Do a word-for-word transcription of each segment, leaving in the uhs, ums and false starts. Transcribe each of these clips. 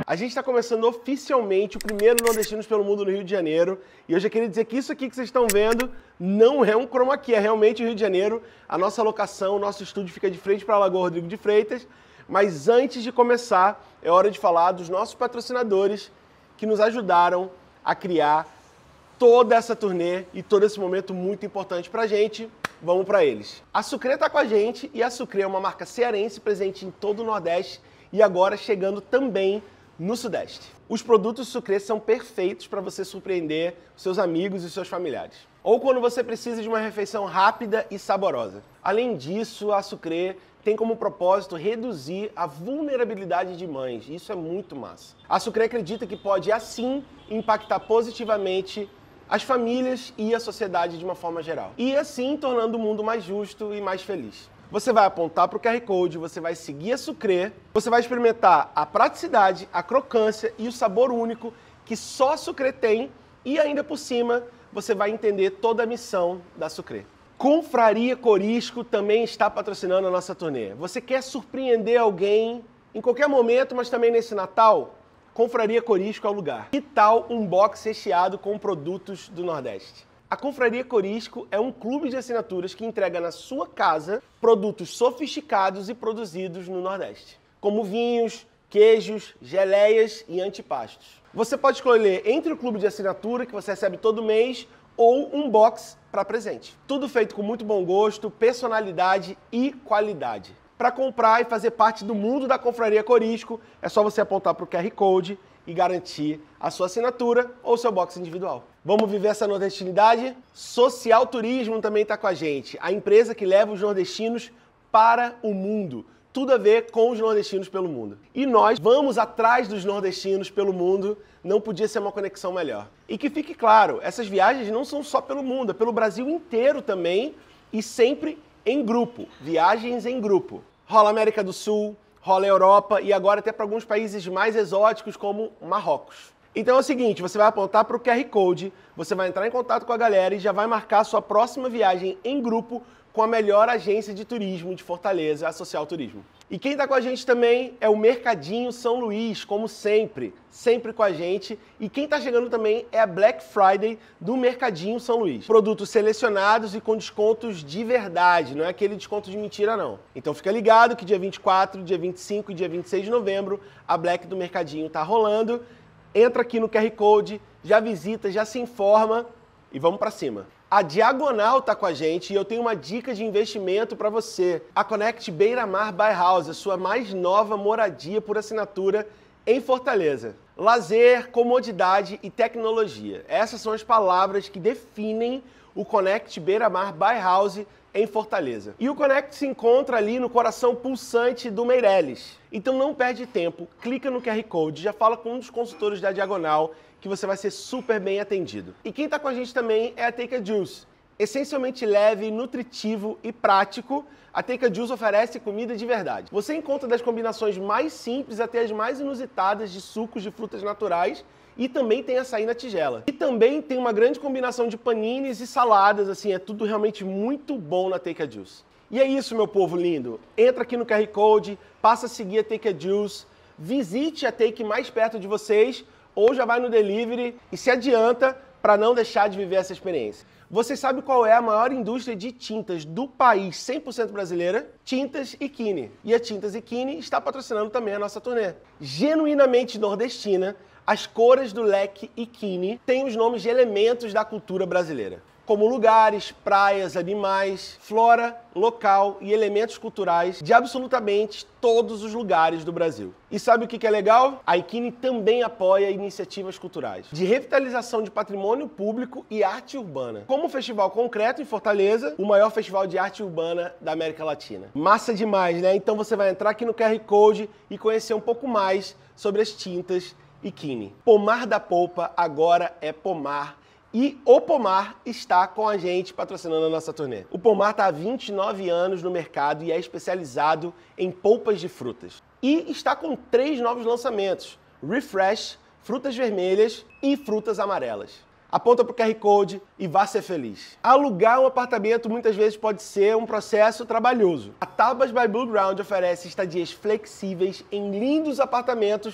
A gente está começando oficialmente o primeiro Nordestinos pelo Mundo no Rio de Janeiro. E eu já queria dizer que isso aqui que vocês estão vendo não é um chroma key, é realmente o Rio de Janeiro. A nossa locação, o nosso estúdio fica de frente para a Lagoa Rodrigo de Freitas. Mas antes de começar, é hora de falar dos nossos patrocinadores que nos ajudaram a criar toda essa turnê e todo esse momento muito importante pra gente. Vamos pra eles. A Sucre tá com a gente e a Sucre é uma marca cearense presente em todo o Nordeste e agora chegando também no Sudeste. Os produtos Sucre são perfeitos para você surpreender seus amigos e seus familiares. Ou quando você precisa de uma refeição rápida e saborosa. Além disso, a Sucre tem como propósito reduzir a vulnerabilidade de mães. Isso é muito massa. A Sucre acredita que pode, assim, impactar positivamente as famílias e a sociedade de uma forma geral. E assim, tornando o mundo mais justo e mais feliz. Você vai apontar para o Q R Code, você vai seguir a Sucre, você vai experimentar a praticidade, a crocância e o sabor único que só a Sucre tem e ainda por cima você vai entender toda a missão da Sucre. Confraria Corisco também está patrocinando a nossa turnê. Você quer surpreender alguém em qualquer momento, mas também nesse Natal? Confraria Corisco é o lugar. Que tal um box recheado com produtos do Nordeste? A Confraria Corisco é um clube de assinaturas que entrega na sua casa produtos sofisticados e produzidos no Nordeste, como vinhos, queijos, geleias e antipastos. Você pode escolher entre o clube de assinatura, que você recebe todo mês, ou um box para presente. Tudo feito com muito bom gosto, personalidade e qualidade. Para comprar e fazer parte do mundo da Confraria Corisco, é só você apontar para o Q R Code e garantir a sua assinatura ou seu box individual. Vamos viver essa nordestinidade? Social Turismo também está com a gente, a empresa que leva os nordestinos para o mundo. Tudo a ver com os nordestinos pelo mundo. E nós vamos atrás dos nordestinos pelo mundo, não podia ser uma conexão melhor. E que fique claro, essas viagens não são só pelo mundo, é pelo Brasil inteiro também e sempre em grupo, viagens em grupo. Rola América do Sul, rola Europa e agora até para alguns países mais exóticos como Marrocos. Então é o seguinte, você vai apontar para o Q R Code, você vai entrar em contato com a galera e já vai marcar a sua próxima viagem em grupo com a melhor agência de turismo de Fortaleza, a Social Turismo. E quem está com a gente também é o Mercadinho São Luís, como sempre, sempre com a gente. E quem está chegando também é a Black Friday do Mercadinho São Luís. Produtos selecionados e com descontos de verdade, não é aquele desconto de mentira não. Então fica ligado que dia vinte e quatro, dia vinte e cinco e dia vinte e seis de novembro a Black do Mercadinho está rolando. Entra aqui no Q R Code, já visita, já se informa e vamos para cima. A Diagonal está com a gente e eu tenho uma dica de investimento para você. A Connect Beira Mar by House, a sua mais nova moradia por assinatura em Fortaleza. Lazer, comodidade e tecnologia. Essas são as palavras que definem o Connect Beira Mar by House em Fortaleza. E o Connect se encontra ali no coração pulsante do Meireles. Então não perde tempo, clica no Q R Code, já fala com um dos consultores da Diagonal que você vai ser super bem atendido. E quem está com a gente também é a Take a Juice. Essencialmente leve, nutritivo e prático, a Take a Juice oferece comida de verdade. Você encontra das combinações mais simples até as mais inusitadas de sucos de frutas naturais e também tem açaí na tigela. E também tem uma grande combinação de panines e saladas, assim, é tudo realmente muito bom na Take a Juice. E é isso, meu povo lindo. Entra aqui no Q R Code, passa a seguir a Take a Juice, visite a Take mais perto de vocês ou já vai no delivery e se adianta para não deixar de viver essa experiência. Você sabe qual é a maior indústria de tintas do país, cem por cento brasileira? Tintas Ikine. E a Tintas Ikine está patrocinando também a nossa turnê. Genuinamente nordestina, as cores do leque Ikine têm os nomes de elementos da cultura brasileira, como lugares, praias, animais, flora, local e elementos culturais de absolutamente todos os lugares do Brasil. E sabe o que é legal? A Ikine também apoia iniciativas culturais de revitalização de patrimônio público e arte urbana, como o Festival Concreto em Fortaleza, o maior festival de arte urbana da América Latina. Massa demais, né? Então você vai entrar aqui no Q R Code e conhecer um pouco mais sobre as tintas Ikine. Pomar da Polpa agora é Pomar. E o Pomar está com a gente patrocinando a nossa turnê. O Pomar está há vinte e nove anos no mercado e é especializado em polpas de frutas. E está com três novos lançamentos: Refresh, frutas vermelhas e frutas amarelas. Aponta para o Q R Code e vá ser feliz. Alugar um apartamento muitas vezes pode ser um processo trabalhoso. A Tabas by Blue Ground oferece estadias flexíveis em lindos apartamentos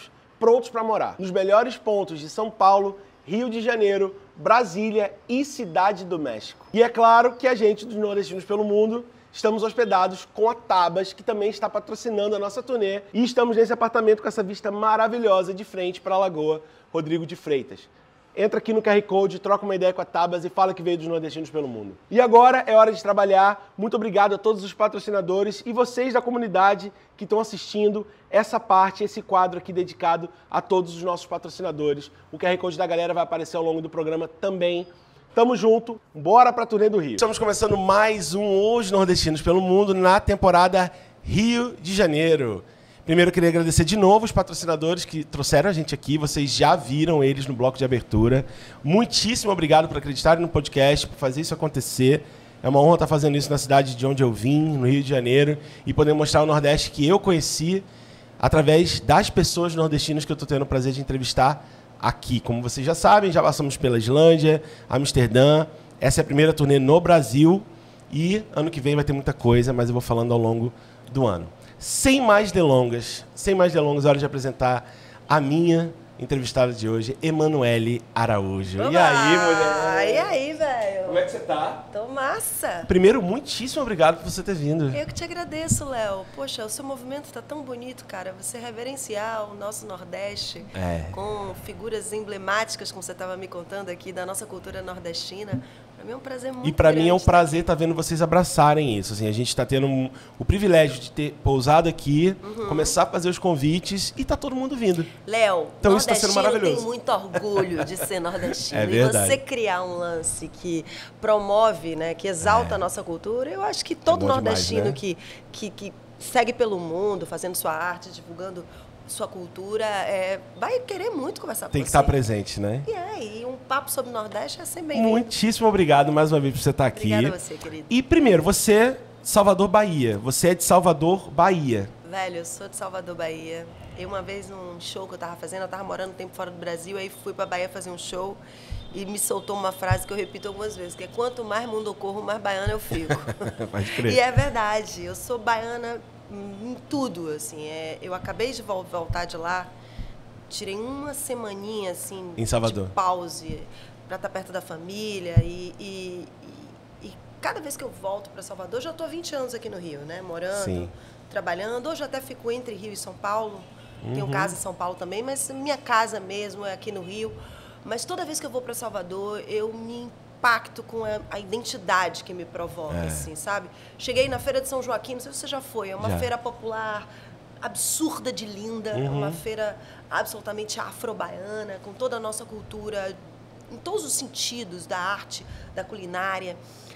prontos para morar nos melhores pontos de São Paulo, Rio de Janeiro, Brasília e Cidade do México. E é claro que a gente dos Nordestinos pelo Mundo estamos hospedados com a Tabas, que também está patrocinando a nossa turnê, e estamos nesse apartamento com essa vista maravilhosa de frente para a Lagoa Rodrigo de Freitas. Entra aqui no Q R Code, troca uma ideia com a Tabas e fala que veio dos Nordestinos pelo Mundo. E agora é hora de trabalhar. Muito obrigado a todos os patrocinadores e vocês da comunidade que estão assistindo essa parte, esse quadro aqui dedicado a todos os nossos patrocinadores. O Q R Code da galera vai aparecer ao longo do programa também. Tamo junto, bora pra turnê do Rio. Estamos começando mais um Os Nordestinos pelo Mundo na temporada Rio de Janeiro. Primeiro eu queria agradecer de novo os patrocinadores que trouxeram a gente aqui. Vocês já viram eles no bloco de abertura. Muitíssimo obrigado por acreditarem no podcast, por fazer isso acontecer. É uma honra estar fazendo isso na cidade de onde eu vim, no Rio de Janeiro, e poder mostrar o Nordeste que eu conheci através das pessoas nordestinas que eu estou tendo o prazer de entrevistar aqui. Como vocês já sabem, já passamos pela Islândia, Amsterdã. Essa é a primeira turnê no Brasil e ano que vem vai ter muita coisa, mas eu vou falando ao longo do ano. Sem mais delongas, sem mais delongas, é hora de apresentar a minha entrevistada de hoje, Emanuele Araújo. Oba! E aí, mulher? E aí, velho? Como é que você tá? Tô massa. Primeiro, muitíssimo obrigado por você ter vindo. Eu que te agradeço, Léo. Poxa, o seu movimento tá tão bonito, cara. Você reverenciar o nosso Nordeste É. com figuras emblemáticas, como você estava me contando aqui, da nossa cultura nordestina. Pra mim é um prazer muito E pra mim é um grande. prazer estar vendo vocês abraçarem isso. Assim, a gente está tendo um, o privilégio de ter pousado aqui, Uhum. começar a fazer os convites e tá todo mundo vindo. Léo, Então isso tá nordestino sendo maravilhoso. tem muito orgulho de ser nordestino. É verdade. E você criar um lance que promove, né, que exalta É. a nossa cultura, eu acho que todo bom demais, nordestino né? que, que, que segue pelo mundo, fazendo sua arte, divulgando sua cultura, é, vai querer muito conversar com Tem você. que estar presente, né? E é, e um papo sobre o Nordeste é sempre bem-vindo. Muitíssimo obrigado mais uma vez por você estar aqui. Obrigada a você, querido. E primeiro, você, Salvador, Bahia. Você é de Salvador, Bahia. Velho, eu sou de Salvador, Bahia. Eu uma vez num show que eu tava fazendo, eu tava morando um tempo fora do Brasil, aí fui pra Bahia fazer um show e me soltou uma frase que eu repito algumas vezes, que é quanto mais mundo eu corro, mais baiana eu fico. Pode crer. E é verdade, eu sou baiana em tudo, assim. É, eu acabei de vol- voltar de lá, tirei uma semaninha, assim, Em Salvador. de pause pra estar perto da família e, e, e, e cada vez que eu volto para Salvador, já estou há vinte anos aqui no Rio, né? Morando, Sim. trabalhando. Hoje eu até fico entre Rio e São Paulo. Tenho Uhum. casa em São Paulo também, mas minha casa mesmo é aqui no Rio. Mas toda vez que eu vou para Salvador, eu me impacto com a, a identidade que me provoca, É. assim, sabe? Cheguei na Feira de São Joaquim, não sei se você já foi, é uma Já. feira popular absurda de linda, é Uhum. uma feira absolutamente afro-baiana, com toda a nossa cultura, em todos os sentidos, da arte, da culinária.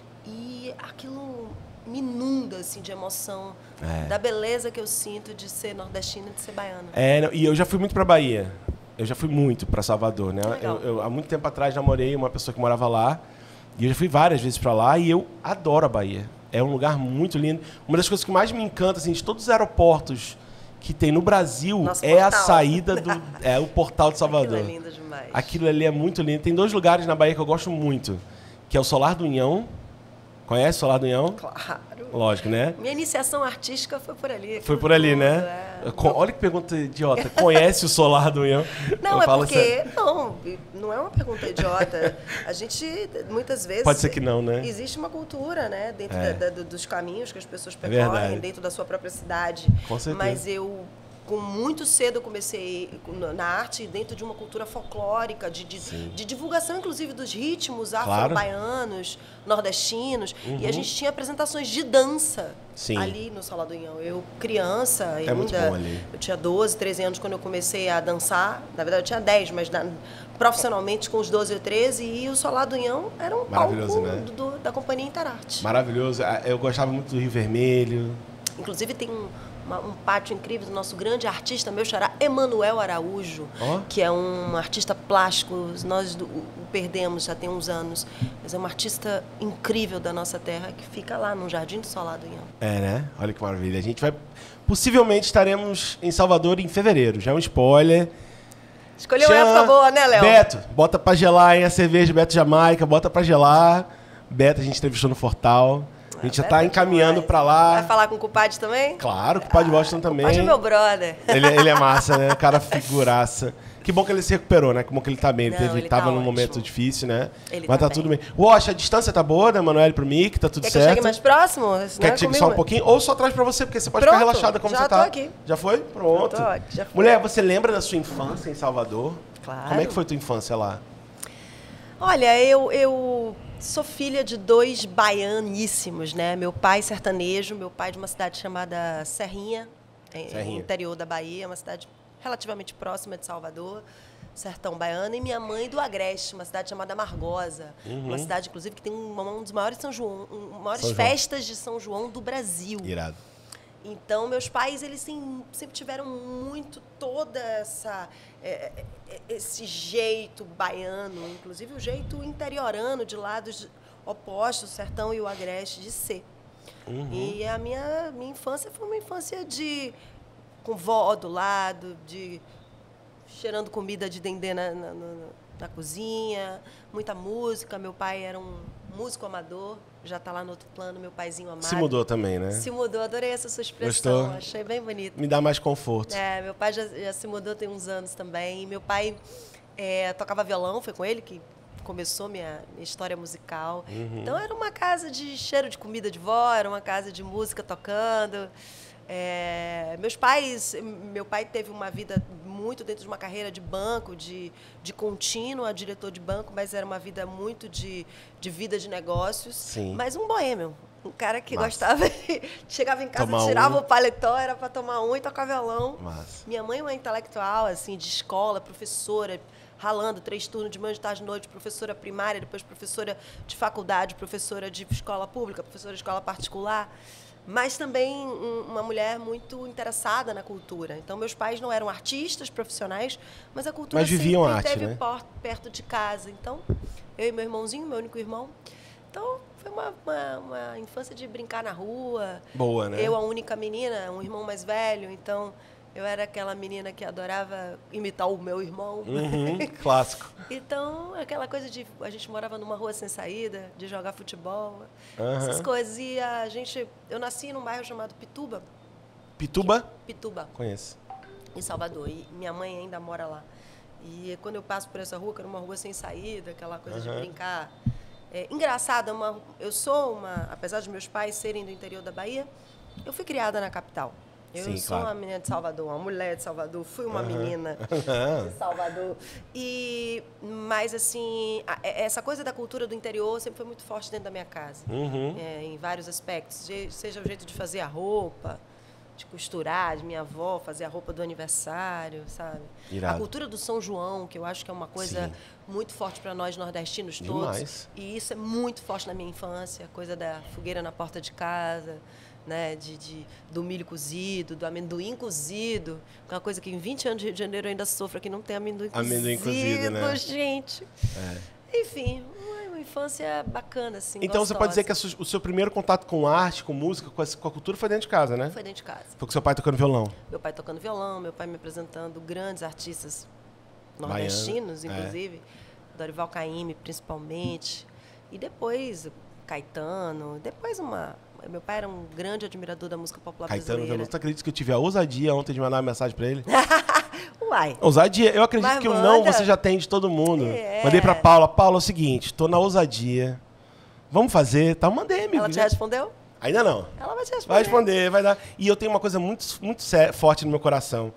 E aquilo me inunda, assim, de emoção, É. da beleza que eu sinto de ser nordestina, de ser baiana. É, não, e eu já fui muito pra Bahia. Eu já fui muito pra Salvador, né? Legal. Eu, eu, há muito tempo atrás namorei uma pessoa que morava lá. E eu já fui várias vezes pra lá e eu adoro a Bahia. É um lugar muito lindo. Uma das coisas que mais me encanta, assim, de todos os aeroportos que tem no Brasil, Nosso é a portal. saída do... É o Portal de Salvador. Aquilo é lindo demais. Aquilo ali é muito lindo. Tem dois lugares na Bahia que eu gosto muito, que é o Solar do Unhão. Conhece o Solar do Unhão? Claro. Lógico, né? Minha iniciação artística foi por ali. Foi por ali, tudo, né? é. Co- Olha que pergunta idiota. Conhece o Solar do Unhão? Não, Eu é falo porque... sério. Não, não é uma pergunta idiota. A gente, muitas vezes... Pode ser que não, né? Existe uma cultura, né? Dentro É. da- da- dos caminhos que as pessoas verdade. percorrem, dentro da sua própria cidade. Com certeza. Mas eu, com muito cedo, eu comecei na arte, dentro de uma cultura folclórica, de, de, de divulgação, inclusive, dos ritmos Claro. afro-baianos, nordestinos. Uhum. E a gente tinha apresentações de dança Sim. ali no Solar do Unhão. Eu, criança, É ainda... muito bom ali. Eu tinha doze, treze anos quando eu comecei a dançar. Na verdade, eu tinha dez, mas na- profissionalmente com os doze ou treze. E o Solar do Unhão era um Maravilhoso, palco né? do- do- da companhia Interarte. Maravilhoso. Ah, eu gostava muito do Rio Vermelho. Inclusive, tem um, uma- um pátio incrível do nosso grande artista, meu xará, Emanuel Araújo, Ó. que é um artista plástico. Nós do- o perdemos já tem uns anos. Mas é um artista incrível da nossa terra, que fica lá no Jardim do Solar do Unhão. É, né? Olha que maravilha. A gente vai... Possivelmente estaremos em Salvador em fevereiro. Já é um spoiler. Escolheu uma Tchan. época boa, né, Léo? Beto, bota pra gelar, hein? A cerveja Beto Jamaica, bota pra gelar. Beto, a gente entrevistou no Fortal. A gente já tá encaminhando pra lá. Vai falar com o compadre também? Claro, com o compadre Washington também. O compadre é meu brother. Ele, ele é massa, né? Cara figuraça. Que bom que ele se recuperou, né? Que bom que ele tá bem. Ele, Não, teve, ele tava tá num ótimo. momento difícil, né? Ele Mas tá tá, tudo bem. Wash, a distância tá boa da Manoel pro Mick? Tá tudo Quer certo? que eu chegue mais próximo? Quer que chegue só um pouquinho? Ou só traz pra você, porque você pode Pronto, ficar relaxada como já você tô tá. aqui. Já foi? Pronto. Já tô aqui, já foi. Mulher, você lembra da sua infância em Salvador? Claro. Como é que foi tua infância lá? Olha, eu, eu sou filha de dois baianíssimos, né? Meu pai sertanejo, meu pai de uma cidade chamada Serrinha, Serrinha. interior da Bahia, uma cidade relativamente próxima de Salvador, sertão baiano, e minha mãe do Agreste, uma cidade chamada Amargosa, Uhum. uma cidade, inclusive, que tem um, um dos maiores, São João, um, maiores São João. festas de São João do Brasil. Irado. Então, meus pais, eles sim, sempre tiveram muito toda essa é, é, esse jeito baiano, inclusive o jeito interiorano de lados opostos, o sertão e o agreste, de ser. Uhum. E a minha, minha infância foi uma infância de com vó do lado, de cheirando comida de dendê na, na, na, na cozinha, muita música. Meu pai era um músico amador, já está lá no outro plano, meu paizinho amado. Se mudou também, né? Se mudou, adorei essa sua expressão, Gostou? achei bem bonito. Me dá mais conforto. É, meu pai já, já se mudou tem uns anos também. E meu pai é, tocava violão, foi com ele que começou minha, minha história musical. Uhum. Então era uma casa de cheiro de comida de vó, era uma casa de música tocando. É, meus pais, meu pai teve uma vida muito dentro de uma carreira de banco, de, de contínuo a diretor de banco, mas era uma vida muito de, de vida de negócios. Sim. Mas um boêmio, um cara que Massa. gostava de... Chegava em casa, Tomar tirava um. o paletó, era para tomar um e tocar violão. Massa. Minha mãe é uma intelectual, assim, de escola, professora, ralando três turnos de manhã, de tarde, de noite, professora primária, depois professora de faculdade, professora de escola pública, professora de escola particular, mas também um, uma mulher muito interessada na cultura. Então, meus pais não eram artistas profissionais, mas a cultura Mas viviam sempre arte, esteve né? por- perto de casa. Então, eu e meu irmãozinho, meu único irmão. Então, foi uma, uma, uma infância de brincar na rua. Boa, né? Eu, a única menina, um irmão mais velho, então eu era aquela menina que adorava imitar o meu irmão. Uhum, clássico. Então, aquela coisa de... A gente morava numa rua sem saída, de jogar futebol, Uhum. essas coisas. E a gente... Eu nasci num bairro chamado Pituba. Pituba? Pituba, Conheço. em Salvador. E minha mãe ainda mora lá. E quando eu passo por essa rua, que era uma rua sem saída, aquela coisa de Uhum. brincar... É, engraçado, é uma, eu sou uma... Apesar de meus pais serem do interior da Bahia, eu fui criada na capital. Eu Sim, sou claro. uma menina de Salvador, uma mulher de Salvador, fui uma Uhum. menina de Salvador. E, mas, assim, a- essa coisa da cultura do interior sempre foi muito forte dentro da minha casa, Uhum. é, em vários aspectos. Je- Seja o jeito de fazer a roupa, de costurar, de minha avó fazer a roupa do aniversário, sabe? Irado. A cultura do São João, que eu acho que é uma coisa Sim. muito forte para nós nordestinos todos. Demais. E isso é muito forte na minha infância, a coisa da fogueira na porta de casa, né, de, de, do milho cozido, do amendoim cozido, que é uma coisa que em vinte anos de Rio de Janeiro eu ainda sofro, que não tem amendoim, Amendoim cozido, né? gente. É. Enfim, uma, uma infância bacana, assim, Então você pode dizer que a gostosa. su- o seu primeiro contato com arte, com música, com a, com a cultura foi dentro de casa, né? Foi dentro de casa. Foi com seu pai tocando violão. Meu pai tocando violão, meu pai me apresentando grandes artistas Baiano, nordestinos, é. inclusive, Dorival Caymmi, principalmente, e depois Caetano, depois uma... Meu pai era um grande admirador da música popular Caetano brasileira. Veloso. Tu acredita que eu tive a ousadia ontem de mandar uma mensagem pra ele? Uai, Ousadia? Eu acredito Mas que o manda. não você já tem de todo mundo. É. Mandei pra Paula. Paula, é o seguinte, tô na ousadia. Vamos fazer, tá? Mandei, amigo. ela te respondeu? Ainda não. Ela vai te responder. Vai responder, vai dar. E eu tenho uma coisa muito, muito sé- forte no meu coração.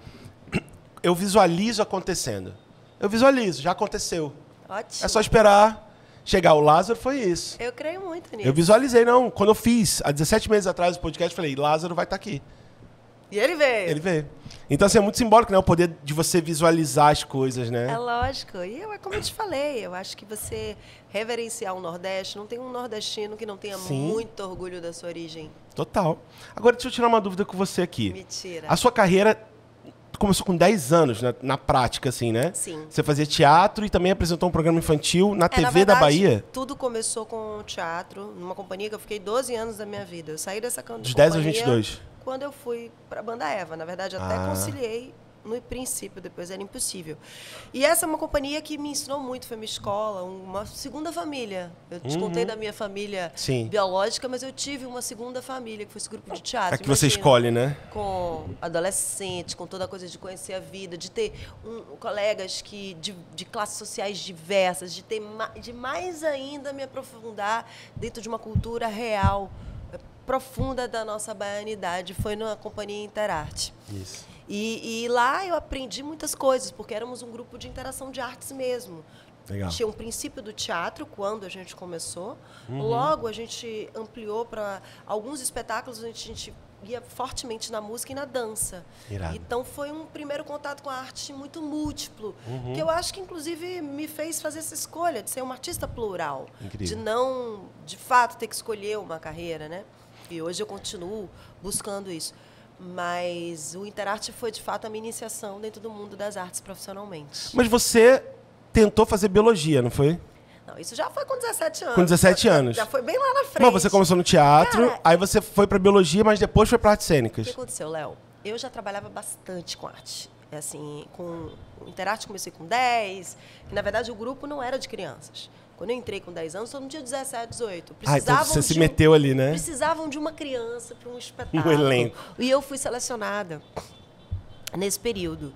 Eu visualizo acontecendo. Eu visualizo, já aconteceu. Ótimo. É só esperar chegar. O Lázaro foi isso. Eu creio muito nisso. Eu visualizei, não. Quando eu fiz, há dezessete meses atrás, o podcast, eu falei, Lázaro vai estar aqui. E ele veio. Ele veio. Então, assim, é muito simbólico, né? O poder de você visualizar as coisas, né? É lógico. E eu, é como eu te falei, eu acho que você reverenciar o Nordeste, não tem um nordestino que não tenha Sim. muito orgulho da sua origem. Total. Agora, deixa eu tirar uma dúvida com você aqui. Mentira. A sua carreira começou com dez anos, né? Na prática, assim, né? Sim. Você fazia teatro e também apresentou um programa infantil na É, T V na da verdade, Bahia. Tudo começou com teatro, numa companhia que eu fiquei doze anos da minha vida. Eu saí dessa can- Dos dez aos companhia vinte e dois. quando eu fui para a Banda Eva. Na verdade, até Ah. conciliei no princípio, depois era impossível. E essa é uma companhia que me ensinou muito, foi minha escola, uma segunda família. Eu te uhum. contei da minha família Sim. biológica, mas eu tive uma segunda família, que foi esse grupo de teatro. É que Imagina, você escolhe, né? Com adolescentes, com toda a coisa de conhecer a vida, de ter um, colegas que, de, de classes sociais diversas, de, ter, de mais ainda me aprofundar dentro de uma cultura real, profunda da nossa baianidade, foi na Companhia Interarte. Isso. E, e lá eu aprendi muitas coisas, porque éramos um grupo de interação de artes mesmo. Legal. Tinha um princípio do teatro, quando a gente começou. Uhum. Logo, a gente ampliou para alguns espetáculos, a gente ia fortemente na música e na dança. Irado. Então, foi um primeiro contato com a arte muito múltiplo, uhum. que eu acho que, inclusive, me fez fazer essa escolha de ser uma artista plural. Incrível. De não, de fato, ter que escolher uma carreira, né? E hoje eu continuo buscando isso. Mas o Interarte foi, de fato, a minha iniciação dentro do mundo das artes profissionalmente. Mas você tentou fazer biologia, não foi? Não, isso já foi com dezessete anos. Com dezessete já, anos. Já foi bem lá na frente. Mas você começou no teatro, Cara, aí você foi para biologia, mas depois foi para artes cênicas. O que aconteceu, Léo? Eu já trabalhava bastante com arte. É assim, com o Interarte comecei com dez, e, na verdade, o grupo não era de crianças. Quando eu entrei com dez anos, todo mundo tinha dezessete, dezoito. Precisavam ah, então você se um, meteu ali, né? Precisavam de uma criança para um espetáculo. Um elenco. E eu fui selecionada nesse período.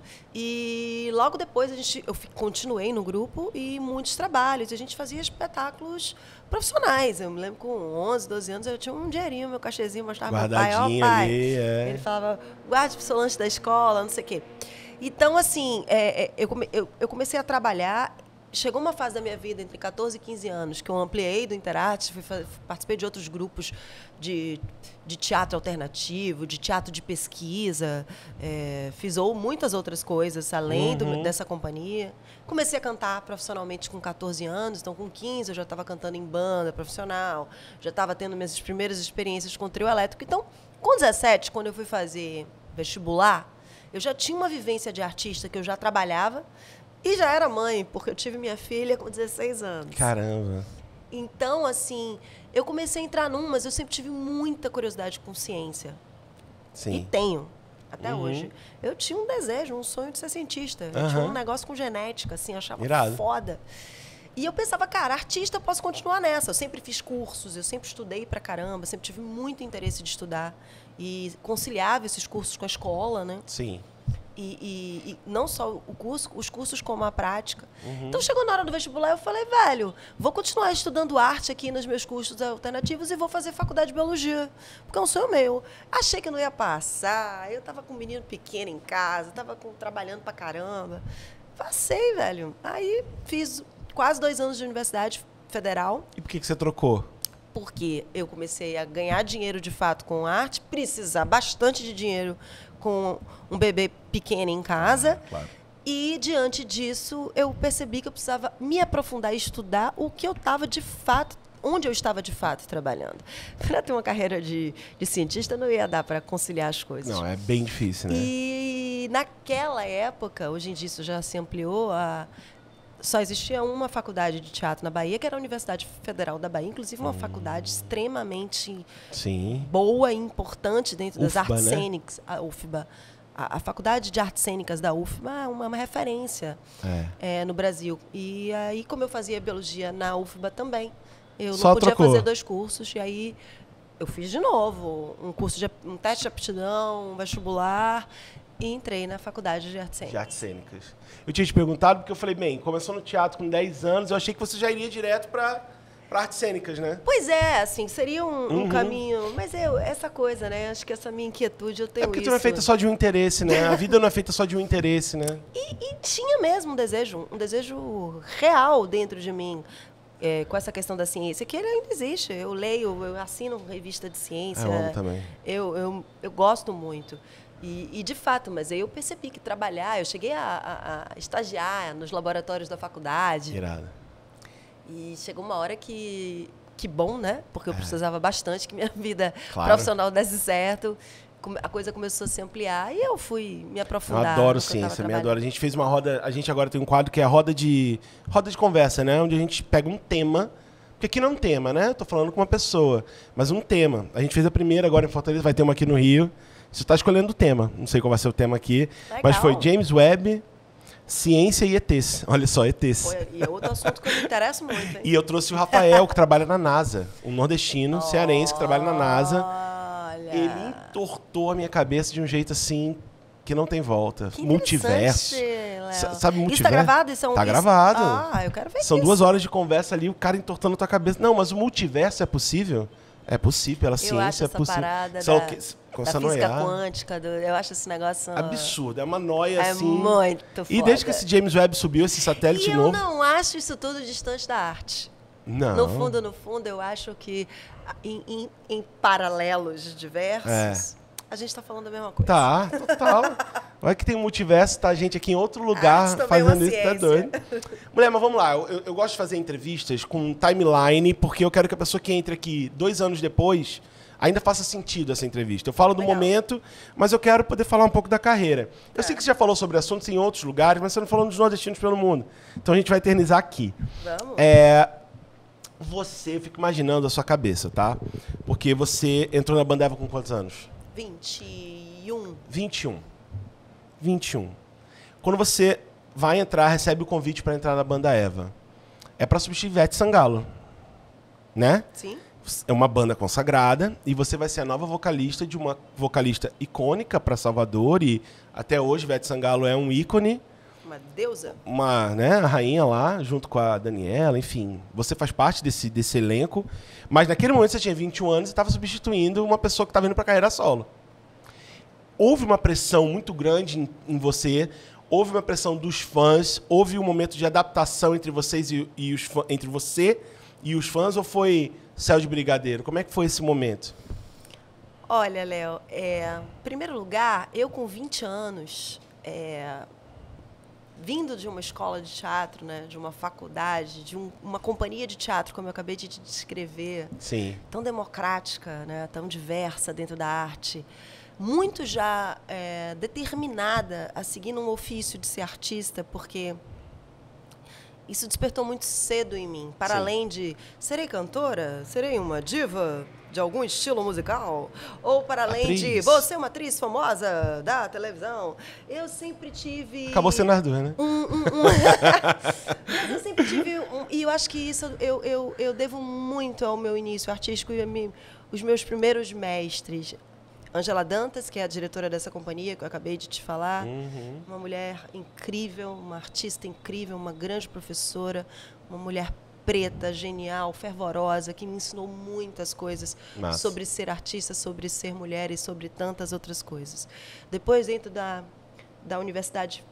E logo depois a gente, eu continuei no grupo e muitos trabalhos. A gente fazia espetáculos profissionais. Eu me lembro com onze, doze anos, eu tinha um dinheirinho, meu cachezinho, mostrava meu pai. Ó, pai. Ali, é. Ele falava, guarde pro seu lanche da escola, não sei o quê. Então, assim, é, é, eu, come, eu, eu comecei a trabalhar. Chegou uma fase da minha vida, entre catorze e quinze anos, que eu ampliei do Interarte, fui, participei de outros grupos de, de teatro alternativo, de teatro de pesquisa, é, fiz ou muitas outras coisas além uhum. do, dessa companhia. Comecei a cantar profissionalmente com catorze anos, então com quinze eu já estava cantando em banda profissional, já estava tendo minhas primeiras experiências com trio elétrico. Então, com dezessete, quando eu fui fazer vestibular, eu já tinha uma vivência de artista que eu já trabalhava, e já era mãe, porque eu tive minha filha com dezesseis anos. Caramba! Então, assim, eu comecei a entrar num, mas eu sempre tive muita curiosidade com ciência. Sim. E tenho, até uhum. hoje. Eu tinha um desejo, um sonho de ser cientista. Eu uhum. tinha um negócio com genética, assim, eu achava Irado. foda. E eu pensava, cara, artista, eu posso continuar nessa. Eu sempre fiz cursos, eu sempre estudei pra caramba, sempre tive muito interesse de estudar. E conciliava esses cursos com a escola, né? Sim. E, e, e não só o curso, os cursos como a prática. Uhum. Então, chegou na hora do vestibular, eu falei, velho, vou continuar estudando arte aqui nos meus cursos alternativos e vou fazer faculdade de biologia, porque é um sonho meu. Achei que não ia passar, eu estava com um menino pequeno em casa, estava trabalhando pra caramba. Passei, velho. Aí, fiz quase dois anos de universidade federal. E por que, que você trocou? Porque eu comecei a ganhar dinheiro, de fato, com arte, precisar bastante de dinheiro com um bebê pequeno em casa. Ah, claro. E, diante disso, eu percebi que eu precisava me aprofundar e estudar o que eu estava, de fato, onde eu estava, de fato, trabalhando. Para ter uma carreira de, de cientista, não ia dar para conciliar as coisas. Não, é bem difícil, né? E, naquela época, hoje em dia isso já se ampliou, a... só existia uma faculdade de teatro na Bahia, que era a Universidade Federal da Bahia, inclusive uma hum. faculdade extremamente Sim. boa e importante dentro U F B A, das artes né? cênicas. A U F B A. A, a Faculdade de Artes Cênicas da U F B A é uma, uma referência é. É, no Brasil. E aí, como eu fazia biologia na U F B A também, eu Só não podia trocou. fazer dois cursos. E aí, eu fiz de novo um curso de um teste de aptidão, um vestibular, e entrei na Faculdade de Artes Cênicas. De Artes Cênicas. Eu tinha te perguntado porque eu falei, bem, começou no teatro com dez anos, eu achei que você já iria direto para artes cênicas, né? Pois é, assim, seria um, um uhum. caminho. Mas eu, essa coisa, né? Acho que essa minha inquietude, eu tenho É porque isso. tu não é feita só de um interesse, né? A vida não é feita só de um interesse, né? E, e tinha mesmo um desejo, um desejo real dentro de mim. É, com essa questão da ciência, que ele ainda existe. Eu leio, eu assino revista de ciência. Eu amo também. Eu, eu, eu gosto muito. E, e, de fato, mas aí eu percebi que trabalhar, eu cheguei a, a, a estagiar nos laboratórios da faculdade. Irado. E chegou uma hora que, que bom, né? Porque eu é. precisava bastante que minha vida claro. profissional desse certo. A coisa começou a se ampliar e eu fui me aprofundar. Eu adoro ciência, eu adoro. A gente fez uma roda, a gente agora tem um quadro que é a roda de, roda de conversa, né? Onde a gente pega um tema, porque aqui não é um tema, né? Estou falando com uma pessoa, mas um tema. A gente fez a primeira agora em Fortaleza, vai ter uma aqui no Rio. Você está escolhendo o tema. Não sei qual vai ser o tema aqui. Legal. Mas foi James Webb, ciência e E Tês. Olha só, E Tês. Foi, e é outro assunto que eu me interesso muito, hein? E eu trouxe o Rafael, que trabalha na NASA. Um nordestino, cearense, que trabalha na NASA. Olha. Ele entortou a minha cabeça de um jeito assim que não tem volta. Que Multiverso. Léo. S- Sabe multiverso? Isso tá gravado? Isso é um, Tá isso- gravado. Ah, eu quero ver São isso. duas horas de conversa ali, o cara entortando a tua cabeça. Não, mas o multiverso é possível? É possível, pela Eu ciência acho é essa possível. parada Só da, que- da começa a física noiar. quântica, do- eu acho esse negócio... Absurdo, é uma noia É assim. muito E foda. desde que esse James Webb subiu, esse satélite E eu novo. não acho isso tudo distante da arte. Não. No fundo, no fundo, eu acho que em, em- em paralelos diversos, a gente está falando a mesma coisa. Tá, total. Olha que tem um multiverso, tá a gente aqui em outro lugar Arte também é fazendo uma isso, tá ciência. doido. Mulher, mas vamos lá. Eu, eu gosto de fazer entrevistas com timeline, porque eu quero que a pessoa que entre aqui dois anos depois ainda faça sentido essa entrevista. Eu falo do Legal. momento, mas eu quero poder falar um pouco da carreira. Eu sei que você já falou sobre assuntos em outros lugares, mas você não falou dos nordestinos pelo mundo. Então a gente vai eternizar aqui. Vamos? É, você, eu fico imaginando a sua cabeça, tá? Porque você entrou na Banda Eva com quantos anos? vinte e um. vinte e um. vinte e um. Quando você vai entrar, recebe o convite para entrar na Banda Eva, é para substituir Ivete Sangalo, né? Sim. É uma banda consagrada e você vai ser a nova vocalista de uma vocalista icônica para Salvador e até hoje Ivete Sangalo é um ícone, Uma deusa. uma, né, a rainha lá, junto com a Daniela, enfim. Você faz parte desse, desse elenco, mas naquele momento você tinha vinte e um anos e estava substituindo uma pessoa que estava indo para carreira solo. Houve uma pressão muito grande em, em você, houve uma pressão dos fãs, houve um momento de adaptação entre vocês e, e os fã- entre você e os fãs, ou foi céu de brigadeiro? Como é que foi esse momento? Olha, Léo, é, em primeiro lugar, eu com vinte anos, é, vindo de uma escola de teatro, né, de uma faculdade, de um- uma companhia de teatro, como eu acabei de te descrever, Sim. tão democrática, né, tão diversa dentro da arte, muito já é, determinada a seguir num ofício de ser artista, porque isso despertou muito cedo em mim. Para Sim. além de serei cantora, serei uma diva de algum estilo musical, ou para além de Atriz. vou ser uma atriz famosa da televisão, eu sempre tive Acabou sendo as duas, né? um, um, um... Mas eu sempre tive um... E eu acho que isso eu, eu, eu devo muito ao meu início artístico e a mim, os meus primeiros mestres. Ângela Dantas, que é a diretora dessa companhia que eu acabei de te falar, Uhum. uma mulher incrível, uma artista incrível, uma grande professora, uma mulher preta, genial, fervorosa, que me ensinou muitas coisas Massa. sobre ser artista, sobre ser mulher e sobre tantas outras coisas. Depois, dentro da, da universidade,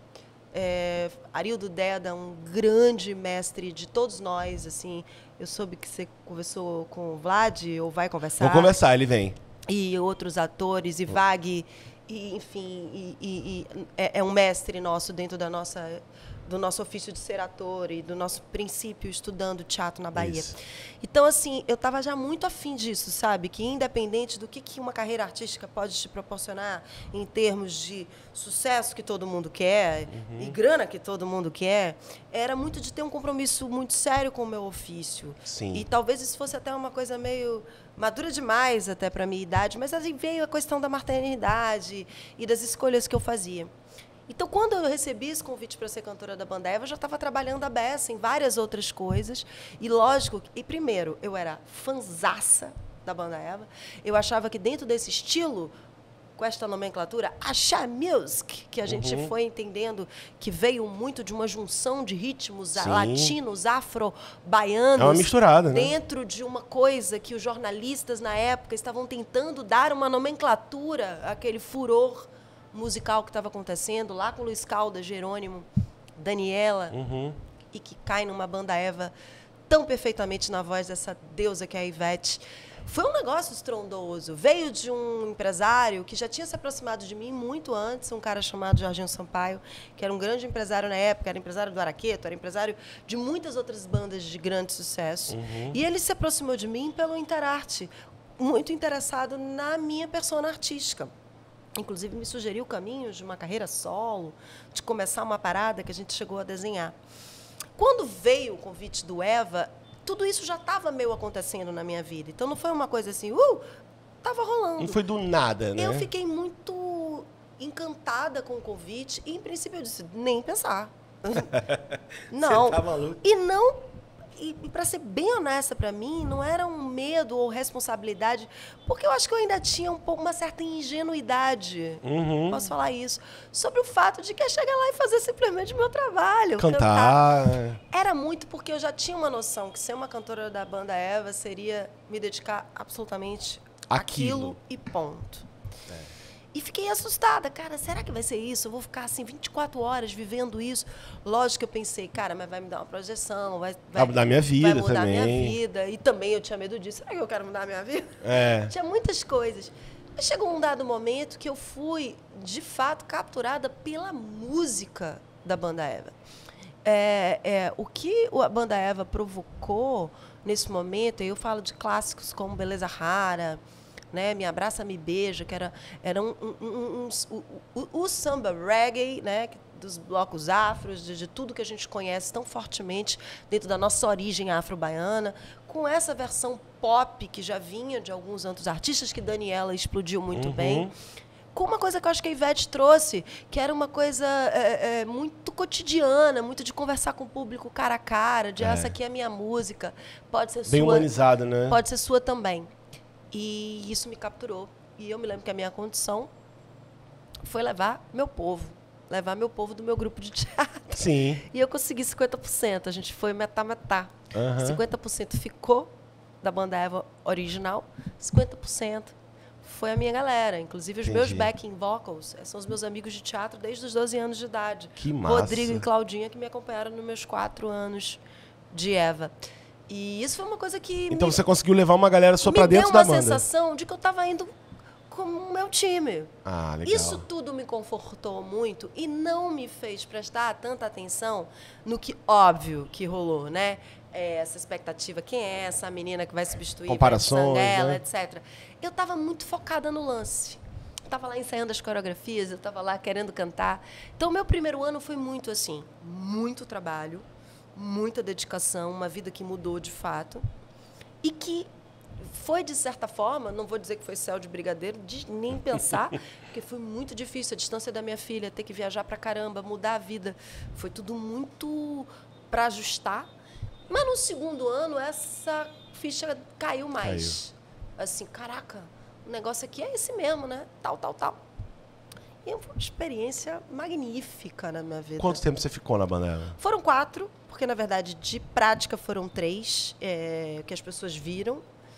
é, Arildo Deda, um grande mestre de todos nós, assim, eu soube que você conversou com o Vlad, ou vai conversar. Vou conversar, ele vem. E outros atores, e Vag, e, enfim, e, e- e é, é um mestre nosso dentro da nossa, do nosso ofício de ser ator e do nosso princípio estudando teatro na Bahia. Isso. Então, assim, eu estava já muito afim disso, sabe? Que independente do que, que uma carreira artística pode te proporcionar em termos de sucesso que todo mundo quer e grana que todo mundo quer, era muito de ter um compromisso muito sério com o meu ofício. Sim. E talvez isso fosse até uma coisa meio madura demais até para a minha idade, mas aí veio a questão da maternidade e das escolhas que eu fazia. Então, quando eu recebi esse convite para ser cantora da Banda Eva, eu já estava trabalhando a beça em várias outras coisas. E, lógico, e primeiro, eu era fanzaça da Banda Eva. Eu achava que dentro desse estilo, com esta nomenclatura, Axé Music, que a gente Uhum. foi entendendo que veio muito de uma junção de ritmos Sim. latinos, afro-baianos. É uma misturada, né? Dentro de uma coisa que os jornalistas, na época, estavam tentando dar uma nomenclatura àquele furor musical que estava acontecendo lá com Luiz Caldas, Jerônimo, Daniela, Uhum. e que cai numa Banda Eva tão perfeitamente na voz dessa deusa que é a Ivete. Foi um negócio estrondoso. Veio de um empresário que já tinha se aproximado de mim muito antes, um cara chamado Jorginho Sampaio, que era um grande empresário na época, era empresário do Araqueto, era empresário de muitas outras bandas de grande sucesso. E ele se aproximou de mim pelo Interarte, muito interessado na minha persona artística. Inclusive, me sugeriu caminhos de uma carreira solo, de começar uma parada que a gente chegou a desenhar. Quando veio o convite do Eva, tudo isso já estava meio acontecendo na minha vida. Então, não foi uma coisa assim, uh, tava rolando. Não foi do nada, né? Eu fiquei muito encantada com o convite e, em princípio, eu disse, nem pensar. Não. Você tá maluco? E não... E, e para ser bem honesta para mim, não era um medo ou responsabilidade, porque eu acho que eu ainda tinha um pouco, uma certa ingenuidade, uhum. posso falar isso, sobre o fato de que ia chegar lá e fazer simplesmente o meu trabalho. Cantar. cantar. Era muito porque eu já tinha uma noção que ser uma cantora da banda Eva seria me dedicar absolutamente Aquilo. àquilo e ponto. É. E fiquei assustada, cara, será que vai ser isso? Eu vou ficar assim vinte e quatro horas vivendo isso? Lógico que eu pensei, cara, mas vai me dar uma projeção, vai, vai, vai mudar minha vida vai mudar também. minha vida. E também eu tinha medo disso. Será que eu quero mudar a minha vida? É. Tinha muitas coisas. Mas chegou um dado momento que eu fui, de fato, capturada pela música da banda Eva. É, é, o que a banda Eva provocou nesse momento, eu falo de clássicos como Beleza Rara, né, Me Abraça, Me Beija, que era, era um, um, um, um, um, o, o samba reggae, né, dos blocos afros, de, de tudo que a gente conhece tão fortemente dentro da nossa origem afro-baiana, com essa versão pop que já vinha de alguns outros artistas, que Daniela explodiu muito uhum. bem, com uma coisa que eu acho que a Ivete trouxe, que era uma coisa é, é, muito cotidiana, muito de conversar com o público cara a cara, de é. essa aqui é a minha música, pode ser bem sua, humanizada, né? Pode ser sua também. E isso me capturou. E eu me lembro que a minha condição foi levar meu povo. Levar meu povo do meu grupo de teatro. Sim. E eu consegui cinquenta por cento. A gente foi metá-metá. Uhum. cinquenta por cento ficou da banda Eva original. cinquenta por cento foi a minha galera. Inclusive, os Entendi. meus backing vocals são os meus amigos de teatro desde os doze anos de idade. Que massa. Rodrigo e Claudinha, que me acompanharam nos meus quatro anos de Eva. E isso foi uma coisa que... Então me, você conseguiu levar uma galera só pra dentro da banda. Me deu uma sensação de que eu estava indo com o meu time. Ah, legal. Isso tudo me confortou muito e não me fez prestar tanta atenção no que, óbvio, que rolou, né? É, essa expectativa, quem é essa menina que vai substituir comparações, Sanguela, né? etcétera. Eu estava muito focada no lance. Eu estava lá ensaiando as coreografias, eu estava lá querendo cantar. Então, o meu primeiro ano foi muito assim, muito trabalho, muita dedicação, uma vida que mudou de fato e que foi, de certa forma, não vou dizer que foi céu de brigadeiro, de nem pensar, porque foi muito difícil. A distância da minha filha, ter que viajar pra caramba, mudar a vida, foi tudo muito para ajustar. Mas no segundo ano, essa ficha caiu mais. Caiu. Assim, caraca, o negócio aqui é esse mesmo, né? Tal, tal, tal. E foi uma experiência magnífica na minha vida. Quanto tempo você ficou na banda Eva? Foram quatro, porque, na verdade, de prática foram três, é, que as pessoas viram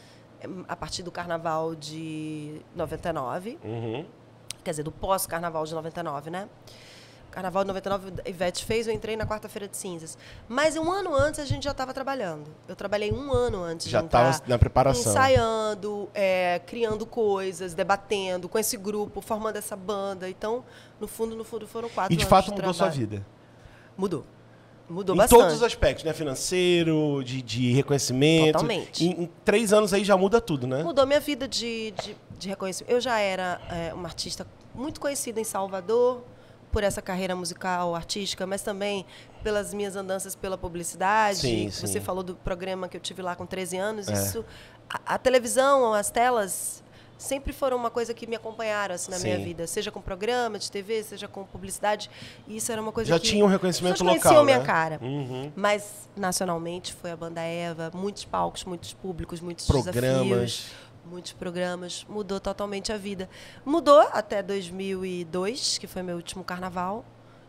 a partir do Carnaval de noventa e nove. Uhum. Quer dizer, do pós-Carnaval de noventa e nove, né? Carnaval de noventa e nove, a Ivete fez, eu entrei na Quarta-feira de Cinzas. Mas um ano antes a gente já estava trabalhando. Eu trabalhei um ano antes já de entrar. Já estava na preparação. Ensaiando, é, criando coisas, debatendo com esse grupo, formando essa banda. Então, no fundo, no fundo, foram quatro anos. E de fato de mudou trabalho. sua vida? Mudou. Mudou em bastante. todos os aspectos, né? Financeiro, de, de reconhecimento. Totalmente. Em, em três anos aí já muda tudo, né? Mudou minha vida de, de, de reconhecimento. Eu já era é, uma artista muito conhecida em Salvador, por essa carreira musical, artística, mas também pelas minhas andanças pela publicidade. Sim, Você sim. falou do programa que eu tive lá com treze anos. É. Isso, a, a televisão, as telas, sempre foram uma coisa que me acompanharam assim, na Sim. minha vida. Seja com programa de T V, seja com publicidade. E isso era uma coisa Já que... tinha um reconhecimento as pessoas local, conheciam né? minha cara. Uhum. Mas, nacionalmente, foi a banda Eva. Muitos palcos, muitos públicos, muitos Programas. desafios. Muitos programas, mudou totalmente a vida. Mudou até dois mil e dois, que foi meu último carnaval.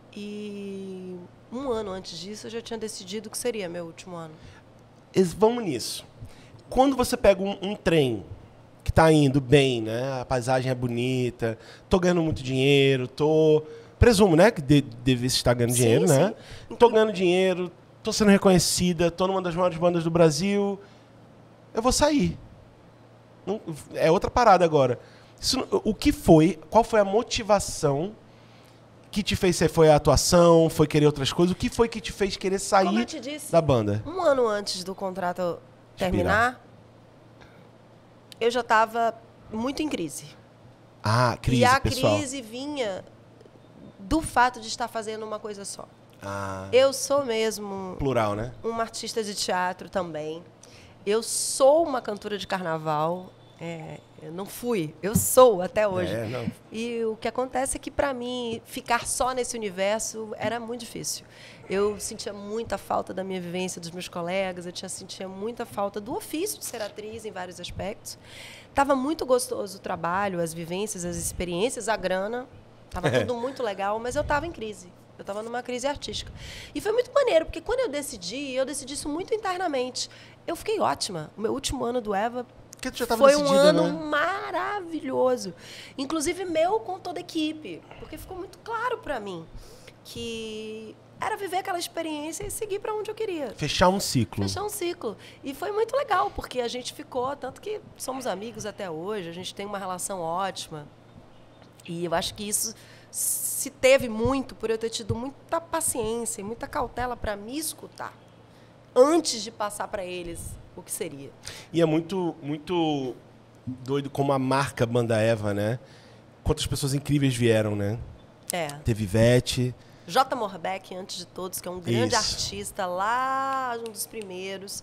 E um ano antes disso, eu já tinha decidido que seria meu último ano. Vamos nisso. Quando você pega um, um trem que está indo bem, né? A paisagem é bonita, tô ganhando muito dinheiro, tô... Presumo, né? Que de, deve estar ganhando Sim, dinheiro, sim. né? Tô ganhando dinheiro, tô sendo reconhecida, tô numa das maiores bandas do Brasil. Eu vou sair. Não, é outra parada agora. Isso, o que foi? Qual foi a motivação que te fez ser? Foi a atuação? Foi querer outras coisas? O que foi que te fez querer Como sair eu te disse, da banda? Um ano antes do contrato terminar, eu já estava muito em crise. Ah, crise, e a pessoal. crise vinha do fato de estar fazendo uma coisa só. Ah, Eu sou mesmo plural, né? uma artista de teatro também. Eu sou uma cantora de carnaval. É, eu não fui, eu sou até hoje. É, não. E o que acontece é que, para mim, ficar só nesse universo era muito difícil. Eu sentia muita falta da minha vivência, dos meus colegas, eu tinha, sentia muita falta do ofício de ser atriz em vários aspectos. Estava muito gostoso o trabalho, as vivências, as experiências, a grana. Estava tudo muito legal, mas eu estava em crise. Eu estava numa crise artística. E foi muito maneiro, porque quando eu decidi, eu decidi isso muito internamente. Eu fiquei ótima. O meu último ano do Eva Porque tu já tava foi um decidida, ano né? maravilhoso. Inclusive meu com toda a equipe. Porque ficou muito claro para mim que era viver aquela experiência e seguir para onde eu queria. Fechar um ciclo. Fechar um ciclo. E foi muito legal, porque a gente ficou, tanto que somos amigos até hoje, a gente tem uma relação ótima. E eu acho que isso se teve muito por eu ter tido muita paciência e muita cautela para me escutar antes de passar para eles o que seria. E é muito, muito doido como a marca Banda Eva, né? Quantas pessoas incríveis vieram, né? É. Teve Ivete. J. Morbeck, antes de todos, que é um grande Isso. artista lá, um dos primeiros.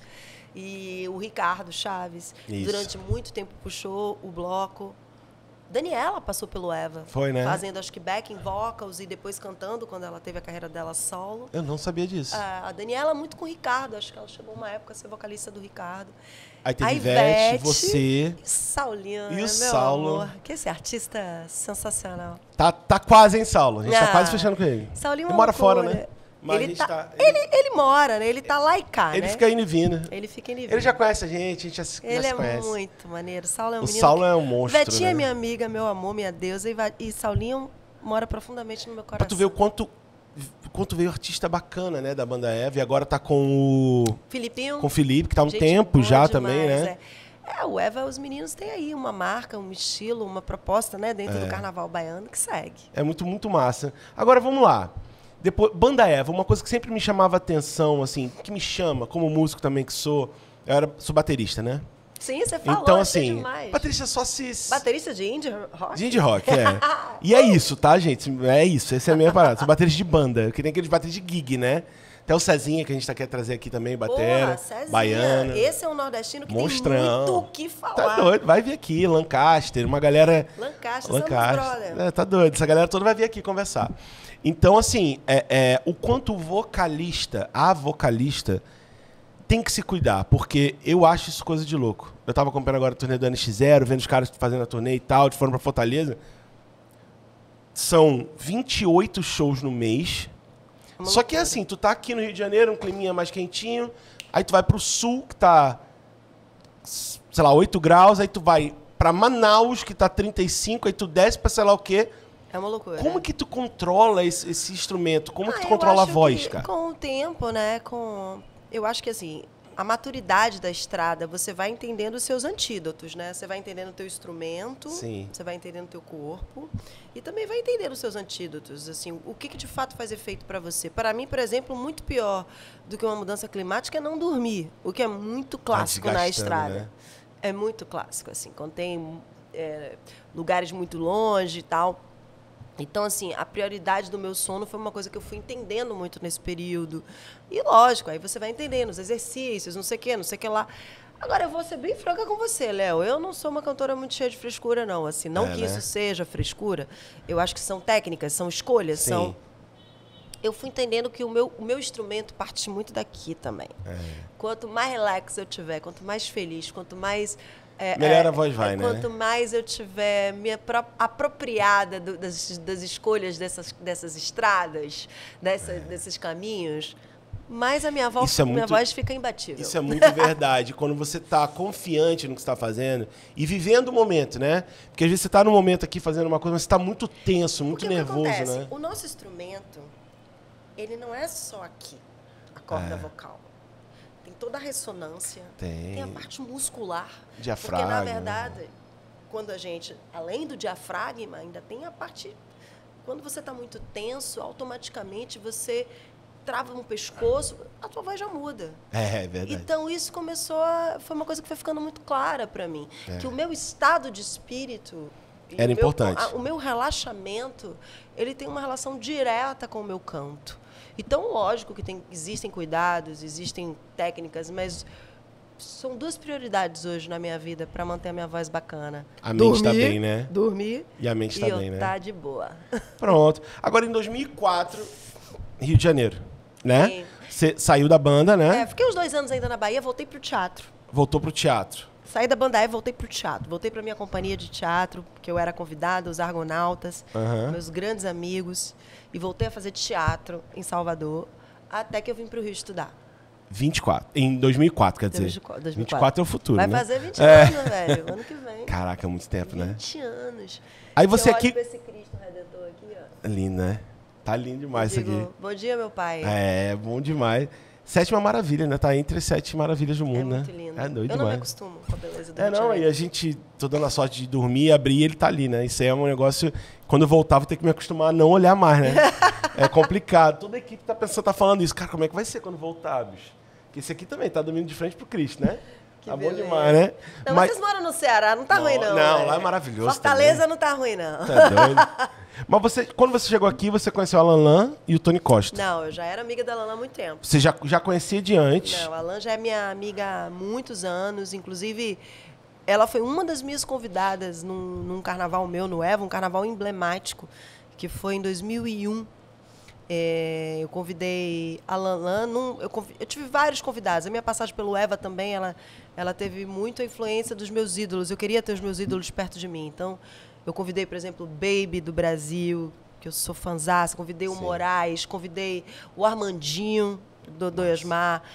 E o Ricardo Chaves, Isso. durante muito tempo puxou o bloco. Daniela passou pelo Eva. Foi, né? Fazendo, acho que, backing vocals e depois cantando quando ela teve a carreira dela solo. Eu não sabia disso. A Daniela muito com o Ricardo. Acho que ela chegou uma época a ser vocalista do Ricardo. Aí teve a Ivete, Ivete, você. E Saulinho, E o meu Saulo. amor. Que esse artista sensacional. Tá, tá quase, hein, Saulo? A gente tá Ah, quase fechando com ele. Saulinho é Ele uma mora fora, loucura. né? Mas a Ele, gente tá, tá- ele... Ele, mora, né? Ele tá lá e cá, Ele né? fica indo e vindo. Ele fica indo e Ele vindo. já conhece a gente, a gente já se, já Ele se é conhece. muito maneiro. Saulo é um O menino Saulo que... é um monstro, Vetinha né? é minha amiga, meu amor, minha deusa. E, Va- e Saulinho mora profundamente no meu coração. Pra tu ver o quanto, quanto veio artista bacana, né, da Banda Eva. E agora tá com o, Filipinho. com o Felipe, que tá há um gente tempo boa já demais, também, né? É. É, o Eva, os meninos têm aí uma marca, um estilo, uma proposta, né, dentro do carnaval baiano que segue. É muito, muito massa. Agora, vamos lá. Depois, Banda Eva, uma coisa que sempre me chamava atenção, assim, que me chama, como músico também que sou, eu era, sou baterista, né? Sim, você falou, Então, achei assim, demais. baterista só se... Baterista de indie rock? De indie rock, é. E é isso, tá, gente? É isso, essa é a minha parada. Sou baterista de banda, que tem aqueles bateristas de gig, né? Até o Cezinha, que a gente tá querendo trazer aqui também, batera, Porra, Cezinha. baiana. Esse é um nordestino que Monstrão. tem muito o que falar. Tá doido, vai vir aqui, Lancaster, uma galera... Lancaster, Lancaster. somos brother. É, tá doido, essa galera toda vai vir aqui conversar. Então, assim, é, é, o quanto o vocalista, a vocalista, tem que se cuidar, porque eu acho isso coisa de louco. Eu tava acompanhando agora a turnê do N X Zero, vendo os caras fazendo a turnê e tal, de foram pra Fortaleza. São vinte e oito shows no mês. Uma Só que é loucura. assim, tu tá aqui no Rio de Janeiro, um climinha mais quentinho, aí tu vai pro sul, que tá, sei lá, oito graus, aí tu vai pra Manaus, que tá trinta e cinco, aí tu desce pra sei lá o quê. É uma loucura. Como que tu controla esse, esse instrumento? Como Ah, que tu eu controla a acho voz, que cara? Com o tempo, né? Com... Eu acho que assim, a maturidade da estrada, você vai entendendo os seus antídotos, né? Você vai entendendo o teu instrumento, Sim. você vai entendendo o teu corpo e também vai entendendo os seus antídotos, assim, o que, que de fato faz efeito para você. Para mim, por exemplo, muito pior do que uma mudança climática é não dormir, o que é muito clássico na desgastando, estrada. né? É muito clássico, assim, quando tem é, lugares muito longe e tal. Então, assim, a prioridade do meu sono foi uma coisa que eu fui entendendo muito nesse período. E, lógico, aí você vai entendendo os exercícios, não sei o quê, não sei o que lá. Agora, eu vou ser bem franca com você, Léo. Eu não sou uma cantora muito cheia de frescura, não. Assim, não É, que né? isso seja frescura. Eu acho que são técnicas, são escolhas, Sim. são... Eu fui entendendo que o meu, o meu instrumento parte muito daqui também. É. Quanto mais relax eu tiver, quanto mais feliz, quanto mais... é, Melhor é, a voz vai, é, né? Quanto mais eu tiver me apro- apropriada do- das, das escolhas dessas, dessas estradas, dessa, desses caminhos, mais a minha voz, Isso é minha muito- voz fica imbatível. Isso é muito verdade. Quando você tá confiante no que você tá fazendo e vivendo o momento, né? Porque às vezes você tá no momento aqui fazendo uma coisa, mas você tá muito tenso, muito Porque nervoso, o que acontece? né? O nosso instrumento, ele não é só aqui, a corda É. vocal. Tem toda a ressonância, Tem. a parte muscular. Diafragma, Porque, na né? verdade, quando a gente, além do diafragma, ainda tem a parte... Quando você está muito tenso, automaticamente você trava no pescoço, a tua voz já muda. É, é verdade. Então, isso começou a... Foi uma coisa que foi ficando muito clara para mim. É. Que o meu estado de espírito... e Era o meu- importante. a- o meu relaxamento, ele tem uma relação direta com o meu canto. Então, lógico que tem, existem cuidados, existem técnicas, mas são duas prioridades hoje na minha vida para manter a minha voz bacana. A mente tá bem, né? Dormir. E a mente tá e bem, eu né? tá de boa. Pronto. Agora, em dois mil e quatro, Rio de Janeiro, né? Sim. Você saiu da banda, né? É, fiquei uns dois anos ainda na Bahia, voltei pro teatro. Voltou pro teatro. Saí da banda e voltei pro teatro. Voltei pra minha companhia de teatro, que eu era convidada, os Argonautas, Uhum. meus grandes amigos. E voltei a fazer teatro em Salvador, até que eu vim pro Rio estudar. vinte e quatro. Em dois mil e quatro, quer dizer. dois mil e quatro. vinte e quatro é o futuro, Vai né? fazer vinte É. anos, velho. Ano que vem. Caraca, é muito tempo, né? vinte anos. Aí você eu aqui... olho pra esse Cristo Redentor aqui, ó. Lindo, né? Tá lindo demais isso Digo, aqui. bom dia, meu pai. É, bom demais. Sétima maravilha, né? Tá entre as sete maravilhas do mundo, É né? muito lindo. É doido eu não me demais. acostumo com a beleza do É, Rio de não, Janeiro. e a gente, tô dando a sorte de dormir, abrir e ele tá ali, né? Isso aí é um negócio, quando eu voltar, vou ter que me acostumar a não olhar mais, né? É complicado. Toda a equipe tá pensando, tá falando isso. Cara, como é que vai ser quando voltar, bicho? Porque esse aqui também tá dormindo de frente pro Cristo, né? Que tá bom beleza. demais, né? Não, Mas- vocês moram no Ceará, não tá Não, ruim, não. não, velho. lá é maravilhoso Fortaleza também. não tá ruim, não. Tá doido. Mas você, quando você chegou aqui, você conheceu a Lanlan e o Tony Costa. Não, eu já era amiga da Lana há muito tempo. Você já, já conhecia de antes? Não, a Lan já é minha amiga há muitos anos. Inclusive, ela foi uma das minhas convidadas num, num carnaval meu no Eva, um carnaval emblemático, que foi em dois mil e um. É, eu convidei a Lanlan, num, eu, convi- eu tive vários convidados. A minha passagem pelo Eva também, ela, ela teve muita influência dos meus ídolos. Eu queria ter os meus ídolos perto de mim. Então, eu convidei, por exemplo, o Baby do Brasil, que eu sou fanzaça. Convidei o Sim. Moraes, convidei o Armandinho, do Dodô Osmar.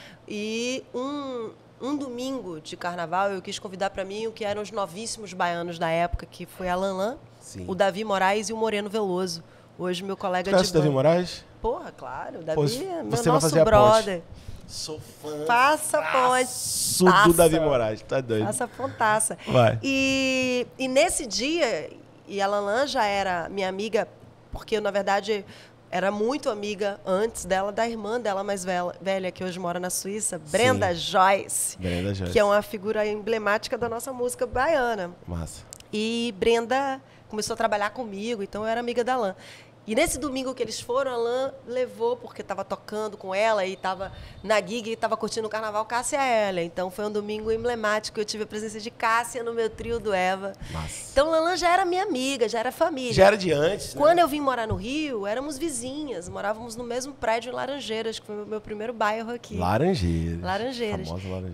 E um, um domingo de carnaval, eu quis convidar para mim o que eram os novíssimos baianos da época, que foi a Lanlan, Sim. o Davi Moraes e o Moreno Veloso. Hoje, meu colega Conhece de o Davi banda. Porra, Porra, claro. O Davi Pô, é meu você vai nosso fazer a ponte. brother. Sou fã. Faça a ponte. Faço Faça. do Davi Moraes, tá doido. Faça a pontaça. Vai. E, e nesse dia, e a Lanlan já era minha amiga, porque eu, na verdade, era muito amiga antes dela, da irmã dela mais velha, velha que hoje mora na Suíça, Brenda Joyce. Brenda Joyce. Que é uma figura emblemática da nossa música baiana. Massa. E Brenda começou a trabalhar comigo, então eu era amiga da Lan. E nesse domingo que eles foram, a Lan levou, porque estava tocando com ela e estava na gig e estava curtindo o carnaval, Cássia Eller. Então foi um domingo emblemático. Eu tive a presença de Cássia no meu trio do Eva. Massa. Então Lan já era minha amiga, já era família. Já era de antes, né? Quando eu vim morar no Rio, éramos vizinhas, morávamos no mesmo prédio em Laranjeiras, que foi o meu primeiro bairro aqui. Laranjeiras. Laranjeiras. Famosa Laranjeiras.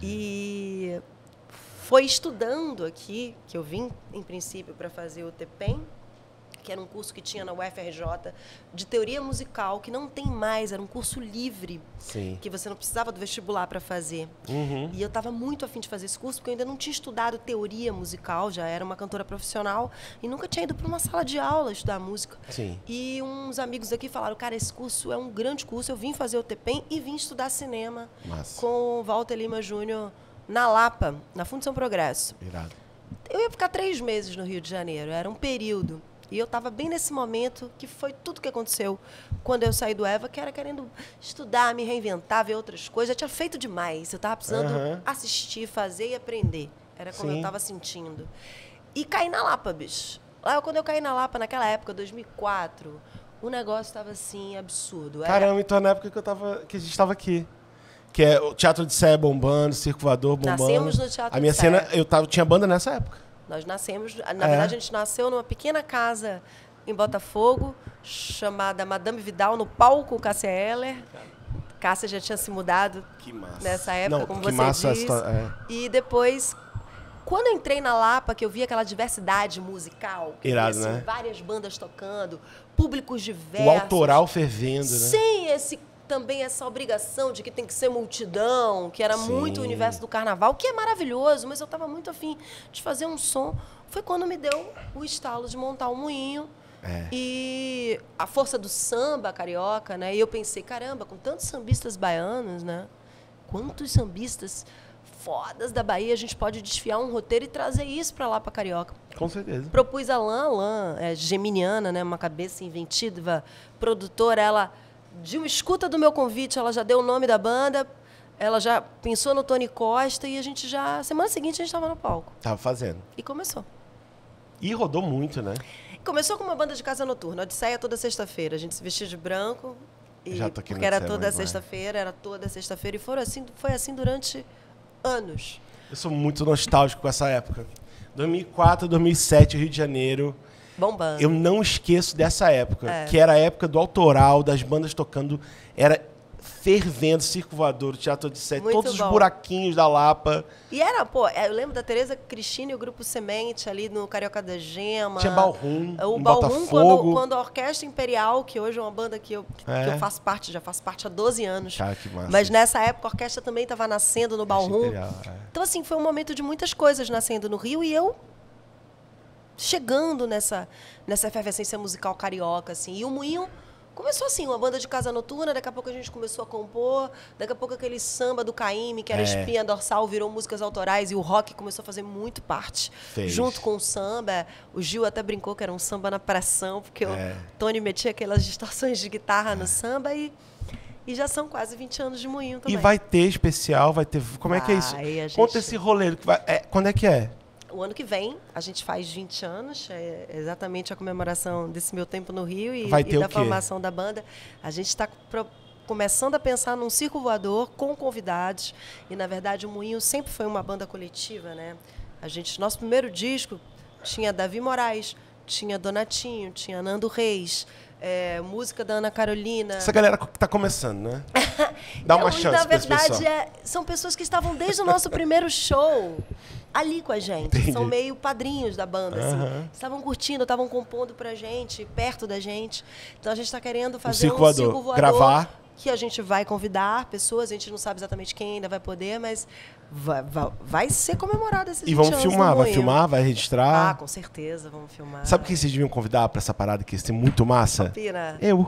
E foi estudando aqui, que eu vim, em princípio, para fazer o T P E M, que era um curso que tinha na U F R J, de teoria musical, que não tem mais, era um curso livre, Sim. que você não precisava do vestibular para fazer. Uhum. E eu estava muito afim de fazer esse curso, porque eu ainda não tinha estudado teoria musical, já era uma cantora profissional, e nunca tinha ido para uma sala de aula estudar música. Sim. E uns amigos aqui falaram, cara, esse curso é um grande curso, eu vim fazer o T P E M e vim estudar cinema Massa. com o Walter Lima Júnior na Lapa, na Fundação Progresso. Irado. Eu ia ficar três meses no Rio de Janeiro, era um período. E eu estava bem nesse momento, que foi tudo que aconteceu quando eu saí do Eva, que era querendo estudar, me reinventar, ver outras coisas. Eu tinha feito demais, eu estava precisando Aham. assistir, fazer e aprender. Era como Sim. eu estava sentindo. E caí na Lapa, bicho. Lá, quando eu caí na Lapa, naquela época, dois mil e quatro, o negócio estava assim, absurdo. Era- Caramba, então é na época que, eu tava, que a gente estava aqui. Que é o Teatro de Sé bombando, Circo Voador bombando. Nascemos no Teatro A minha de Sé. cena, eu tava, tinha banda nessa época. Nós nascemos, na É. verdade, a gente nasceu numa pequena casa em Botafogo, chamada Madame Vidal, no palco Cássia Eller. Cássia já tinha se mudado Que massa. nessa época, Não, como que você massa disse. essa- é. E depois, quando eu entrei na Lapa, que eu vi aquela diversidade musical, que eu Irado, vi, assim, né? várias bandas tocando, públicos diversos. O autoral fervendo, né? Sem esse, também essa obrigação de que tem que ser multidão, que era Sim. muito o universo do carnaval, que é maravilhoso, mas eu estava muito afim de fazer um som. Foi quando me deu o estalo de montar um moinho. É. E a força do samba carioca, né? E eu pensei, caramba, com tantos sambistas baianos, né? Quantos sambistas fodas da Bahia a gente pode desfiar um roteiro e trazer isso para lá, para carioca. Com certeza. Propus a Lan, Lan é geminiana, né? Uma cabeça inventiva, produtora. Ela, de uma escuta do meu convite, ela já deu o nome da banda, ela já pensou no Tony Costa e a gente já... Semana seguinte a gente estava no palco. Tava fazendo. E começou. E rodou muito, né? Começou com uma banda de casa noturna, Odisseia toda sexta-feira. A gente se vestia de branco, e, Já tô aqui no porque era Odisseia, toda mas vai. sexta-feira, era toda sexta-feira. E foram assim, foi assim durante anos. Eu sou muito nostálgico com essa época. dois mil e quatro, dois mil e sete, Rio de Janeiro. Bombando. Eu não esqueço dessa época, É. que era a época do autoral, das bandas tocando, era fervendo, Circo Voador, Teatro de Sete, Muito todos os bom. buraquinhos da Lapa. E era, pô, eu lembro da Tereza Cristina e o Grupo Semente ali no Carioca da Gema. Tinha Ballroom, O em Ballroom, Botafogo. quando, quando a Orquestra Imperial, que hoje é uma banda que eu, É. que eu faço parte, já faço parte há doze anos. Cara, que massa. Mas nessa época a orquestra também estava nascendo no Ballroom. Imperial, é. Então, assim, foi um momento de muitas coisas nascendo no Rio e eu chegando nessa, nessa efervescência musical carioca, assim. E o Moinho começou assim, uma banda de casa noturna, daqui a pouco a gente começou a compor, daqui a pouco aquele samba do Caymmi, que era É. espinha dorsal, virou músicas autorais e o rock começou a fazer muito parte. Fez. Junto com o samba. O Gil até brincou que era um samba na pressão, porque É. o Tony metia aquelas distorções de guitarra no samba e, e já são quase vinte anos de Moinho também. E vai ter especial, vai ter... Como é que é isso? Vai, a gente- Conta esse rolê. Que vai, é, quando é que é? O ano que vem, a gente faz vinte anos, é exatamente a comemoração desse meu tempo no Rio e, Vai e ter da o quê? formação da banda. A gente está começando a pensar num circo voador com convidados. E, na verdade, o Moinho sempre foi uma banda coletiva, né? A gente, nosso primeiro disco tinha Davi Moraes, tinha Donatinho, tinha Nando Reis, é, música da Ana Carolina. Essa galera que tá começando, né? Dá uma Então, chance na pra esse verdade, pessoal. é, são pessoas que estavam desde o nosso primeiro show ali com a gente. Entendi. São meio padrinhos da banda, assim. Aham. Estavam curtindo, estavam compondo pra gente, perto da gente. Então a gente está querendo fazer circo um voador. circo voador. Gravar. Que a gente vai convidar pessoas, a gente não sabe exatamente quem ainda vai poder, mas vai, vai, vai ser comemorado esses E vamos vinte anos do filmar, vai Moinho. filmar, vai Ah, registrar. com certeza, vamos filmar. Sabe quem vocês deviam convidar pra essa parada que ia ser muito massa? Pira. Eu.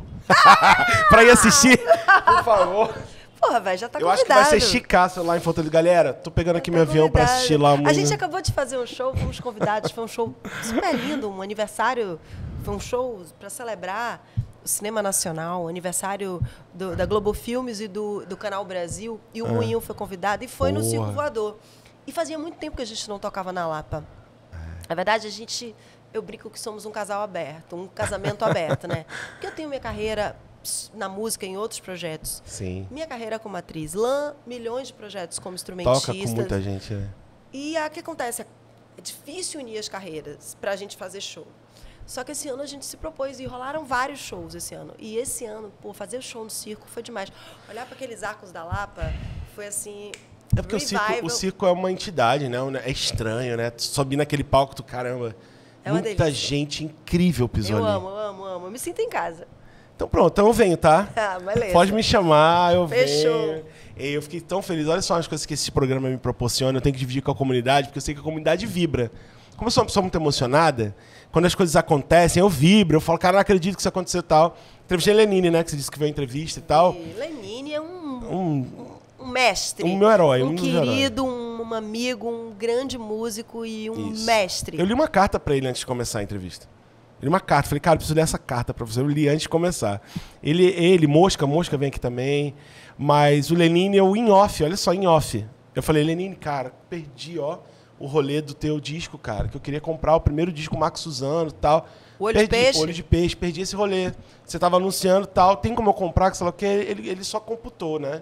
Pra ir assistir, por favor. Porra, velho, já tá Eu convidado. acho que vai ser chicaço lá em Fortaleza. Galera, tô pegando aqui Tá meu avião pra convidado. assistir lá. A muito. gente acabou de fazer um show, fomos convidados, foi um show super lindo, um aniversário, foi um show para celebrar o cinema nacional, o aniversário do, da Globo Filmes e do, do Canal Brasil, e o Ah. Moinho foi convidado e foi no Porra. Circo Voador. E fazia muito tempo que a gente não tocava na Lapa. Na verdade, a gente, eu brinco que somos um casal aberto, um casamento aberto, né? Porque eu tenho minha carreira na música em outros projetos. Sim. Minha carreira como atriz, Lã, milhões de projetos como instrumentista. Toca com muita gente, né? E o que acontece? É difícil unir as carreiras para a gente fazer show. Só que esse ano a gente se propôs e rolaram vários shows esse ano. E esse ano, pô, fazer o show no circo foi demais. Olhar para aqueles arcos da Lapa foi assim. É porque o circo, revival. o circo é uma entidade, né? É estranho, né? Tu subir naquele palco do caramba. É uma Muita delícia. gente incrível pisou Eu ali. amo, eu amo, eu amo. Eu me sinto em casa. Então pronto, então eu venho, tá? Ah, beleza. Pode me chamar, eu Fechou. venho. E eu fiquei tão feliz. Olha só as coisas que esse programa me proporciona. Eu tenho que dividir com a comunidade, porque eu sei que a comunidade vibra. Como eu sou uma pessoa muito emocionada, quando as coisas acontecem, eu vibro. Eu falo, cara, não acredito que isso aconteceu e tal. Entrevistei a Lenine, né? Que você disse que veio a entrevista e tal. E Lenine é um, Um, um mestre. Um meu herói, Um um dos querido, um, um amigo, um grande músico e um Isso. mestre. Eu li uma carta pra ele antes de começar a entrevista. Eu li uma carta. Falei, cara, eu preciso ler essa carta pra você. Eu li antes de começar. Ele, ele Mosca, Mosca vem aqui também. Mas o Lenine, eu em off, olha só, em off. Eu falei, Lenine, cara, perdi, ó, o rolê do teu disco, cara. Que eu queria comprar o primeiro disco Max Suzano e tal. O Olho de perdi, Peixe? Olho de Peixe, perdi esse rolê. Você tava anunciando e tal. Tem como eu comprar? Que sei lá o quê? Ele, ele só computou, né?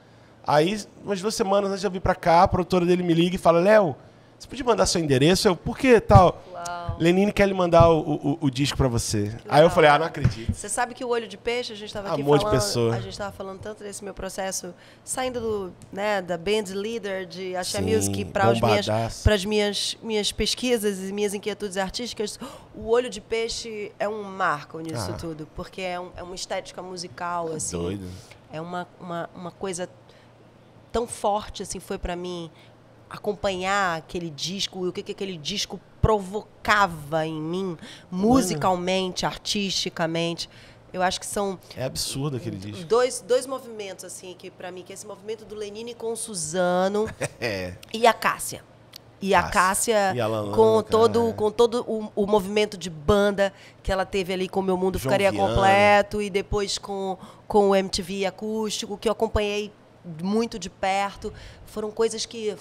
Aí, umas duas semanas antes de eu vir pra cá, a produtora dele me liga e fala, Léo, você podia mandar seu endereço? Eu, por quê, tal? Uau. Lenine quer lhe mandar o, o, o disco pra você. Aí eu falei, ah, não acredito. Você sabe que o Olho de Peixe, a gente estava aqui Amor de falando, pessoa. a gente estava falando tanto desse meu processo, saindo do, né, da band leader de Axé Sim, Music para as minhas, bombadaço. pras minhas, minhas pesquisas e minhas inquietudes artísticas, o Olho de Peixe é um marco nisso Ah. tudo, porque é, um, é uma estética musical, assim. Doido. É uma, uma, uma coisa tão forte, assim, foi para mim acompanhar aquele disco e o que, que aquele disco provocava em mim, musicalmente, artisticamente. Eu acho que são É absurdo aquele disco. dois, dois movimentos, assim, que para mim, que é esse movimento do Lenine com o Suzano É. e a Cássia. E a Cássia. Cássia, E a Lan Lan, com cara, todo, é. com todo o, o movimento de banda que ela teve ali com o Meu Mundo João Ficaria Viana. Completo, e depois com, com o M T V acústico, que eu acompanhei muito de perto. Foram coisas que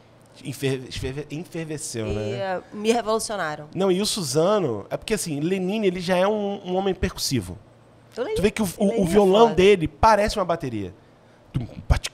Enfer- esferve- Enferveceu, e, né? eh, me revolucionaram. Não, e o Suzano, é porque assim, Lenine, ele já é um, um homem percussivo. Eu Tu vê que o, o- Lenine o é violão foda. dele parece uma bateria. Tum, pati,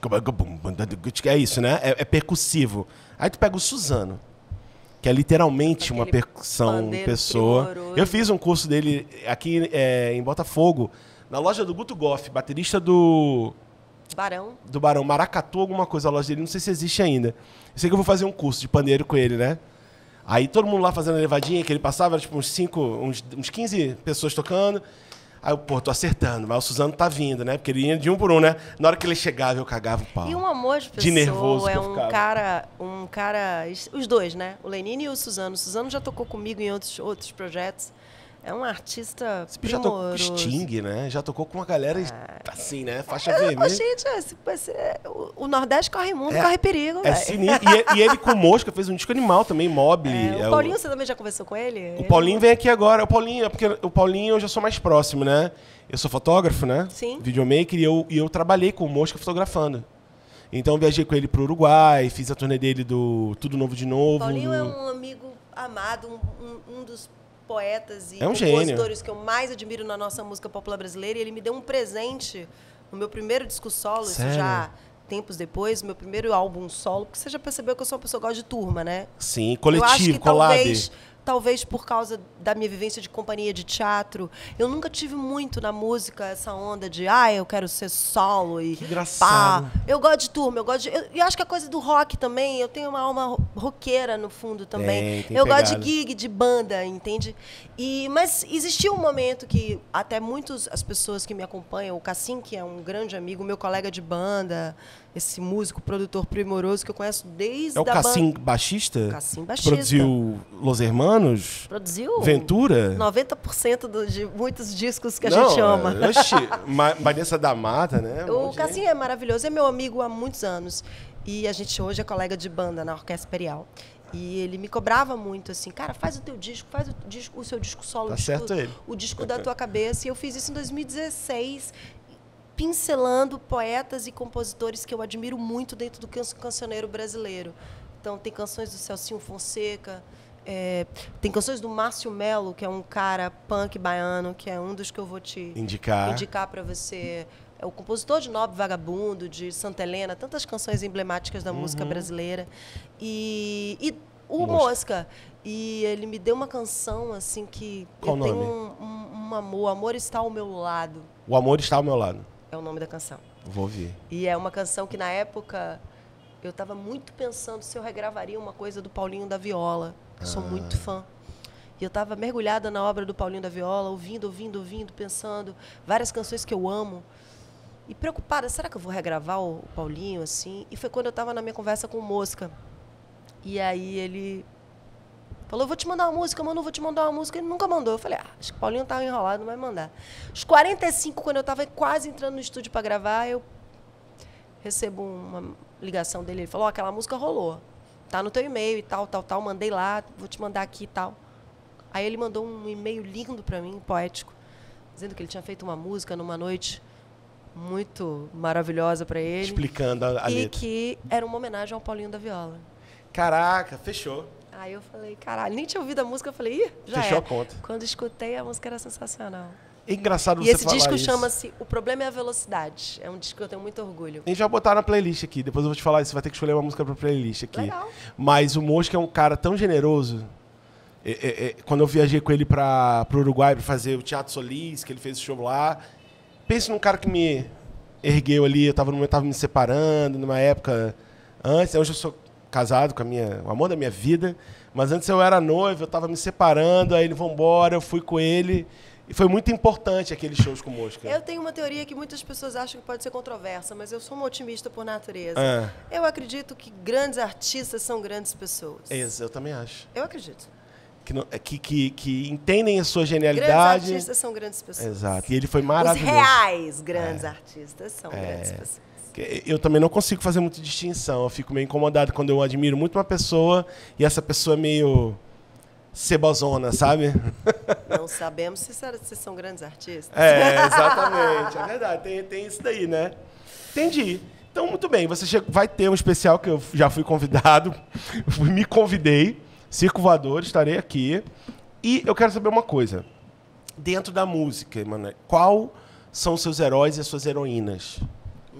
É isso, né? É, é percussivo. Aí tu pega o Suzano, que é literalmente Aquele uma percussão pessoa. primoroso. Eu fiz um curso dele aqui é, em Botafogo, na loja do Guto Goff, baterista do... Barão. Do Barão, Maracatu, alguma coisa, a loja dele, não sei se existe ainda. Eu sei que eu vou fazer um curso de pandeiro com ele, né? Aí todo mundo lá fazendo a levadinha que ele passava, era tipo uns cinco, uns, uns quinze pessoas tocando. Aí eu, pô, tô acertando, mas o Suzano tá vindo, né? Porque ele ia de um por um, né? Na hora que ele chegava, eu cagava o pau. E um amor de pessoa, de nervoso é que eu um ficava. cara, um cara, os dois, né? O Lenine e o Suzano. O Suzano já tocou comigo em outros, outros projetos. É um artista Esse bicho já tocou com primoroso. Sting, né? Já tocou com uma galera assim, né? Faixa É, vermelha. gente, esse- esse- o, o Nordeste corre mundo, É, corre perigo, É velho. sinistro. E, e ele com Mosca fez um disco animal também, Mobile. É, é o Paulinho, você também já conversou com ele? O Ele- Paulinho vem aqui agora. O Paulinho, é porque o Paulinho eu já sou mais próximo, né? Eu sou fotógrafo, né? Sim. Videomaker, e eu, e eu trabalhei com o Mosca fotografando. Então eu viajei com ele pro Uruguai, fiz a turnê dele do Tudo Novo de Novo. Paulinho é do- um amigo amado, um, um- um dos poetas e É um compositores gênio. que eu mais admiro na nossa música popular brasileira. E ele me deu um presente no meu primeiro disco solo, isso Sério? já tempos depois, meu primeiro álbum solo, porque você já percebeu que eu sou uma pessoa que gosta de turma, né? Sim, Eu acho coletivo, que collab. talvez, talvez por causa da minha vivência de companhia de teatro, eu nunca tive muito na música essa onda de, ah, eu quero ser solo e Que engraçado. pá. Eu gosto de turma, eu gosto de, eu, e acho que a coisa do rock também, eu tenho uma alma ro- roqueira no fundo também. Tem, tem eu gosto pegada. de gig, de banda, entende? E mas existiu um momento que até muitos as pessoas que me acompanham, o Cassim, que é um grande amigo, meu colega de banda, esse músico, produtor primoroso que eu conheço desde É o a ban- Cassim baixista? Cassim Que baixista. produziu Los Hermanos? Produziu Ventura? noventa por cento do- de muitos discos que a Não, gente ama. é, Oxi, Ma- Vanessa da Mata, né? Um O monte de Cassim é maravilhoso, é meu amigo há muitos anos. E a gente hoje é colega de banda na Orquestra Imperial. E ele me cobrava muito assim, cara, faz o teu disco, faz o, disco, o seu disco solo, Tá o disco, certo ele. o disco da tua cabeça. E eu fiz isso em dois mil e dezesseis, pincelando poetas e compositores que eu admiro muito dentro do can- cancioneiro brasileiro. Então, tem canções do Celcinho Fonseca, é, tem canções do Márcio Melo, que é um cara punk baiano, que é um dos que eu vou te Indicar. indicar para você. É o compositor de Nobre Vagabundo, de Santa Helena, tantas canções emblemáticas da música brasileira. E, e o Mosca. Mosca. E ele me deu uma canção assim que Qual eu tenho nome? um, um, um amor. O amor está ao meu lado. O Amor Está ao Meu Lado. É o nome da canção. Vou ouvir. E é uma canção que, na época, eu estava muito pensando se eu regravaria uma coisa do Paulinho da Viola. Eu sou muito fã. E eu estava mergulhada na obra do Paulinho da Viola, ouvindo, ouvindo, ouvindo, pensando. Várias canções que eu amo. E preocupada, será que eu vou regravar o o Paulinho, assim? E foi quando eu estava na minha conversa com o Mosca. E aí ele falou, vou te mandar uma música, mano, vou te mandar uma música. Ele nunca mandou. Eu falei, ah, acho que o Paulinho estava enrolado, não vai mandar. Os quarenta e cinco, quando eu estava quase entrando no estúdio para gravar, eu recebo uma ligação dele. Ele falou, ó, aquela música rolou. Tá no teu e-mail e tal, tal, tal. Mandei lá, vou te mandar aqui e tal. Aí ele mandou um e-mail lindo para mim, poético, dizendo que ele tinha feito uma música numa noite muito maravilhosa para ele. Explicando a, a e letra. que era uma homenagem ao Paulinho da Viola. Caraca, fechou. Aí eu falei, caralho, nem tinha ouvido a música, eu falei, ih, já Fechou é. a conta. Quando escutei, a música era sensacional. É engraçado E você esse falar disco isso. chama-se O Problema é a Velocidade. É um disco que eu tenho muito orgulho. A gente vai botar na playlist aqui. Depois eu vou te falar isso. Você vai ter que escolher uma música pra playlist aqui. Legal. Mas o Mosca é um cara tão generoso. É, é, é, quando eu viajei com ele para o Uruguai para fazer o Teatro Solis, que ele fez o show lá, pense num cara que me ergueu ali. Eu estava eu tava me separando numa época antes. Hoje eu sou casado com a minha, o amor da minha vida. Mas antes eu era noivo, eu estava me separando. Aí ele, vambora, eu fui com ele. E foi muito importante aqueles shows com o Mosca. Eu tenho uma teoria que muitas pessoas acham que pode ser controversa, mas eu sou uma otimista por natureza. É. Eu acredito que grandes artistas são grandes pessoas. É isso, eu também acho. Eu acredito. Que, não- que, que, que entendem a sua Grandes genialidade. artistas são grandes pessoas. Exato. E ele foi Os maravilhoso. reais grandes artistas são grandes pessoas. Que Eu também não consigo fazer muita distinção. Eu fico meio incomodado quando eu admiro muito uma pessoa e essa pessoa é meio cebozona, sabe? Não sabemos se, será- se são grandes artistas. É, exatamente. É verdade. Tem, tem isso daí, né? Entendi. Então, muito bem. Você che- vai ter um especial que eu já fui convidado. Me convidei. Circo Voador, estarei aqui. E eu quero saber uma coisa. Dentro da música, Emanuel, qual são os seus heróis e as suas heroínas?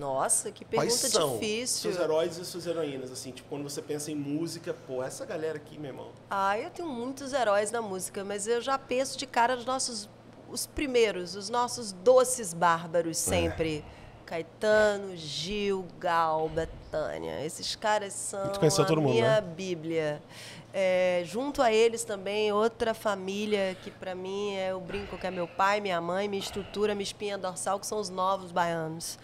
Nossa, que Quais pergunta são difícil. seus heróis e suas heroínas, assim, tipo, quando você pensa em música, pô, essa galera aqui, meu irmão. Ah, eu tenho muitos heróis na música, mas eu já penso de cara nos nossos, os primeiros, os nossos doces bárbaros sempre. É. Caetano, Gil, Gal, Bethânia. Esses caras são a todo mundo, minha né? bíblia. É, junto a eles também, outra família que para mim é o brinco, que é meu pai, minha mãe, minha estrutura, minha espinha dorsal, que são os novos baianos.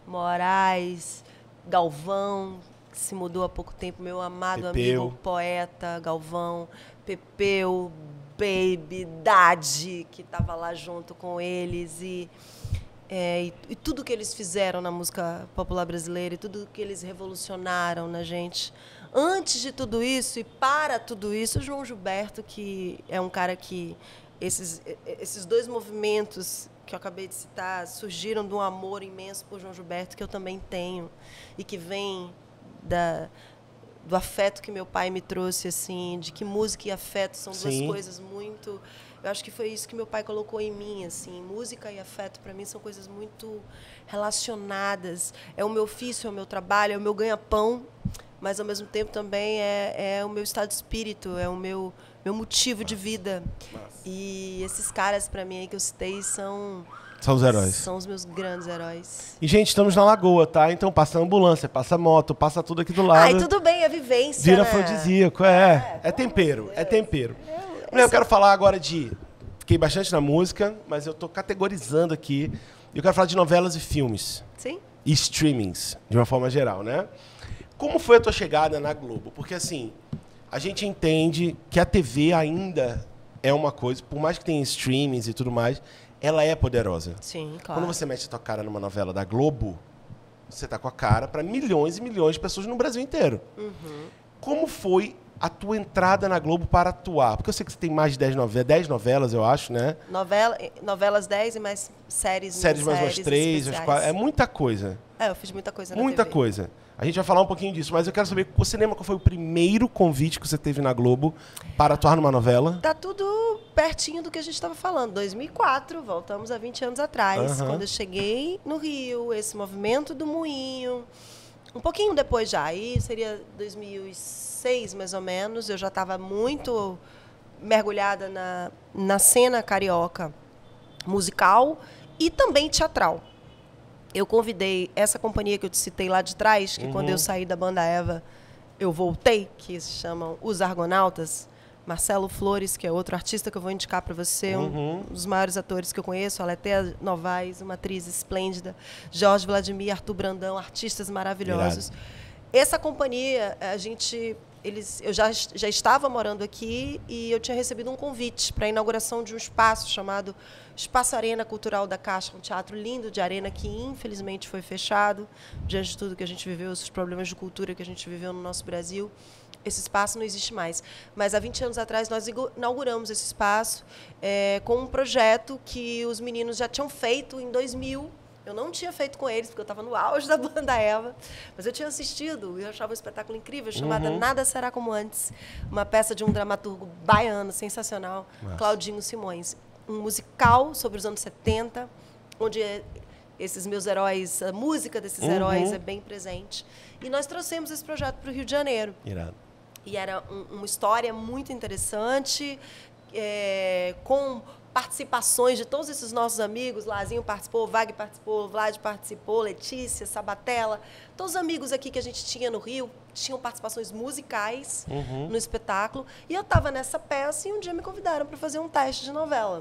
Moraes, Galvão, que se mudou há pouco tempo, meu amado Pepeu. amigo, poeta, Galvão, Pepeu, Baby, Dade, que estava lá junto com eles, e, é, e, e tudo que eles fizeram na música popular brasileira, e tudo que eles revolucionaram na gente. Antes de tudo isso e para tudo isso, o João Gilberto, que é um cara que esses, esses dois movimentos que eu acabei de citar surgiram de um amor imenso por João Gilberto, que eu também tenho, e que vem da, do afeto que meu pai me trouxe, assim, de que música e afeto são duas Sim. coisas muito... Eu acho que foi isso que meu pai colocou em mim, assim. Música e afeto, para mim, são coisas muito relacionadas. É o meu ofício, é o meu trabalho, é o meu ganha-pão, mas, ao mesmo tempo, também é, é o meu estado de espírito, é o meu, meu motivo de vida. E esses caras, para mim, aí que eu citei, são... São os heróis. São os meus grandes heróis. E, gente, estamos na Lagoa, tá? Então passa ambulância, passa moto, passa tudo aqui do lado. Ai, tudo bem, é vivência, Vira né? afrodisíaco, é. É, é tempero, é tempero. Eu, eu quero falar agora de... Fiquei bastante na música, mas eu tô categorizando aqui. E eu quero falar de novelas e filmes. Sim. E streamings, de uma forma geral, né? Como foi a tua chegada na Globo? Porque, assim, a gente entende que a T V ainda é uma coisa, por mais que tenha streamings e tudo mais, ela é poderosa. Sim, claro. Quando você mete a tua cara numa novela da Globo, você tá com a cara para milhões e milhões de pessoas no Brasil inteiro. Uhum. Como foi a tua entrada na Globo para atuar? Porque eu sei que você tem mais de dez novelas, dez novelas, eu acho, né? Novela, novelas dez e mais séries, Séries mais umas três, umas quatro, é muita coisa. É, eu fiz muita coisa na Muita T V. coisa. A gente vai falar um pouquinho disso, mas eu quero saber, você lembra qual foi o primeiro convite que você teve na Globo para atuar numa novela? Tá tudo pertinho do que a gente estava falando. dois mil e quatro, voltamos a vinte anos atrás, Uhum. quando eu cheguei no Rio, esse movimento do Moinho. Um pouquinho depois já, aí seria dois mil e seis, mais ou menos, eu já estava muito mergulhada na, na cena carioca musical e também teatral. Eu convidei essa companhia que eu te citei lá de trás, que Uhum. quando eu saí da Banda Eva, eu voltei, que se chamam Os Argonautas. Marcelo Flores, que é outro artista que eu vou indicar para você, Uhum. um dos maiores atores que eu conheço, Aletea Novaes, uma atriz esplêndida, Jorge Vladimir, Arthur Brandão, artistas maravilhosos. Irado. Essa companhia, a gente, eles, eu já, já estava morando aqui e eu tinha recebido um convite para a inauguração de um espaço chamado Espaço Arena Cultural da Caixa, um teatro lindo de arena que infelizmente foi fechado, diante de tudo que a gente viveu, os problemas de cultura que a gente viveu no nosso Brasil. Esse espaço não existe mais. Mas há vinte anos atrás nós inauguramos esse espaço é, com um projeto que os meninos já tinham feito em dois mil. Eu não tinha feito com eles, porque eu estava no auge da Banda Eva, mas eu tinha assistido e eu achava um espetáculo incrível, chamada Uhum. Nada Será Como Antes, uma peça de um dramaturgo baiano sensacional, Nossa. Claudinho Simões. Um musical sobre os anos setenta, onde esses meus heróis, a música desses Uhum. heróis é bem presente. E nós trouxemos esse projeto para o Rio de Janeiro. Irado. E era um, uma história muito interessante, é, com participações de todos esses nossos amigos. Lazinho participou, Vag participou, Vlad participou, Letícia, Sabatella. Todos os amigos aqui que a gente tinha no Rio tinham participações musicais Uhum. no espetáculo. E eu estava nessa peça e um dia me convidaram para fazer um teste de novela.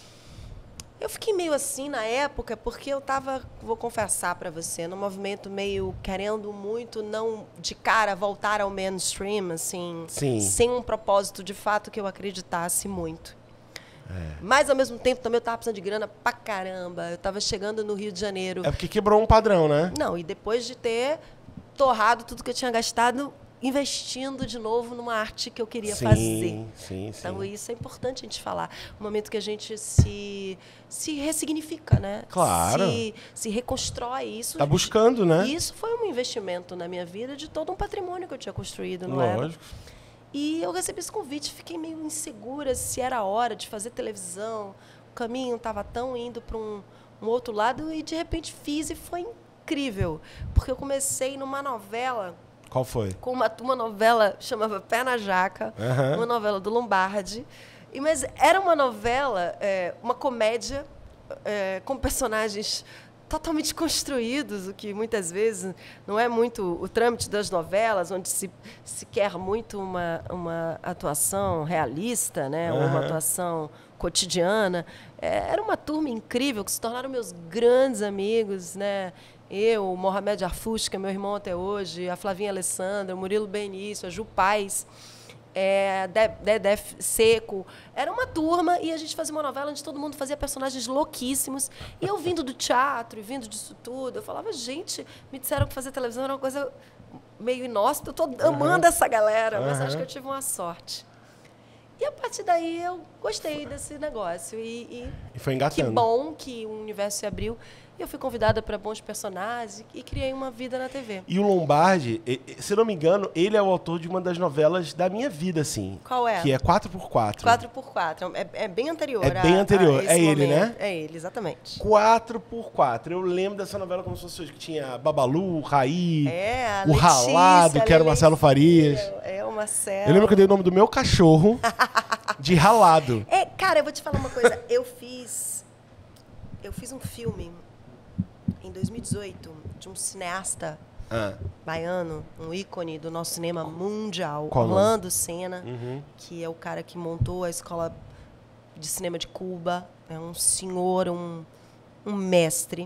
Eu fiquei meio assim na época, porque eu estava, vou confessar para você, num movimento meio querendo muito não de cara voltar ao mainstream, assim, Sim. sem um propósito de fato que eu acreditasse muito. É. Mas, ao mesmo tempo, também eu estava precisando de grana pra caramba. Eu estava chegando no Rio de Janeiro. É porque quebrou um padrão, né? Não, e depois de ter torrado tudo que eu tinha gastado, investindo de novo numa arte que eu queria sim, fazer. Sim, Então, sim. isso é importante a gente falar. Um momento que a gente se, se ressignifica, né? Claro. Se, se reconstrói. Isso, Tá buscando, né? Isso foi um investimento na minha vida de todo um patrimônio que eu tinha construído, não é? Lógico. E eu recebi esse convite, fiquei meio insegura se era a hora de fazer televisão. O caminho estava tão indo para um, um outro lado e, de repente, fiz e foi incrível, porque eu comecei numa novela... Qual foi? Com uma, uma novela chamava Pé na Jaca, uhum. uma novela do Lombardi. E, mas era uma novela, é, uma comédia, é, com personagens totalmente construídos, o que muitas vezes não é muito o trâmite das novelas, onde se, se quer muito uma, uma atuação realista, né? Uhum. Uma atuação cotidiana. É, era uma turma incrível, que se tornaram meus grandes amigos, né? Eu, o Mohamed Arfus, que é meu irmão até hoje, a Flavinha Alessandra, o Murilo Benício, a Ju Paes, é, Dedé Seco. Era uma turma e a gente fazia uma novela onde todo mundo fazia personagens louquíssimos. E eu vindo do teatro e vindo disso tudo, eu falava, gente, me disseram que fazer televisão era uma coisa meio inóspita. Eu estou amando uhum. essa galera, mas uhum. acho que eu tive uma sorte. E a partir daí eu gostei desse negócio. E, e, e foi engatando. Que bom que o universo se abriu. E eu fui convidada para bons personagens e criei uma vida na T V. E o Lombardi, se não me engano, ele é o autor de uma das novelas da minha vida, assim. Qual é? Que é quatro por quatro. quatro por quatro. É, é bem anterior. É bem a, anterior. A é ele, momento. né? É ele, exatamente. quatro por quatro. Eu lembro dessa novela como se fosse hoje, que tinha Babalu, Raí, é, o Letícia, Ralado, que era o Marcelo Farias. É, o Marcelo. Eu lembro que eu dei o nome do meu cachorro de Ralado. É, cara, eu vou te falar uma coisa. Eu fiz, eu fiz um filme em dois mil e dezoito, de um cineasta ah. baiano, um ícone do nosso cinema mundial, Qual Orlando nome? Senna, uhum. que é o cara que montou a Escola de Cinema de Cuba. É um senhor, um, um mestre.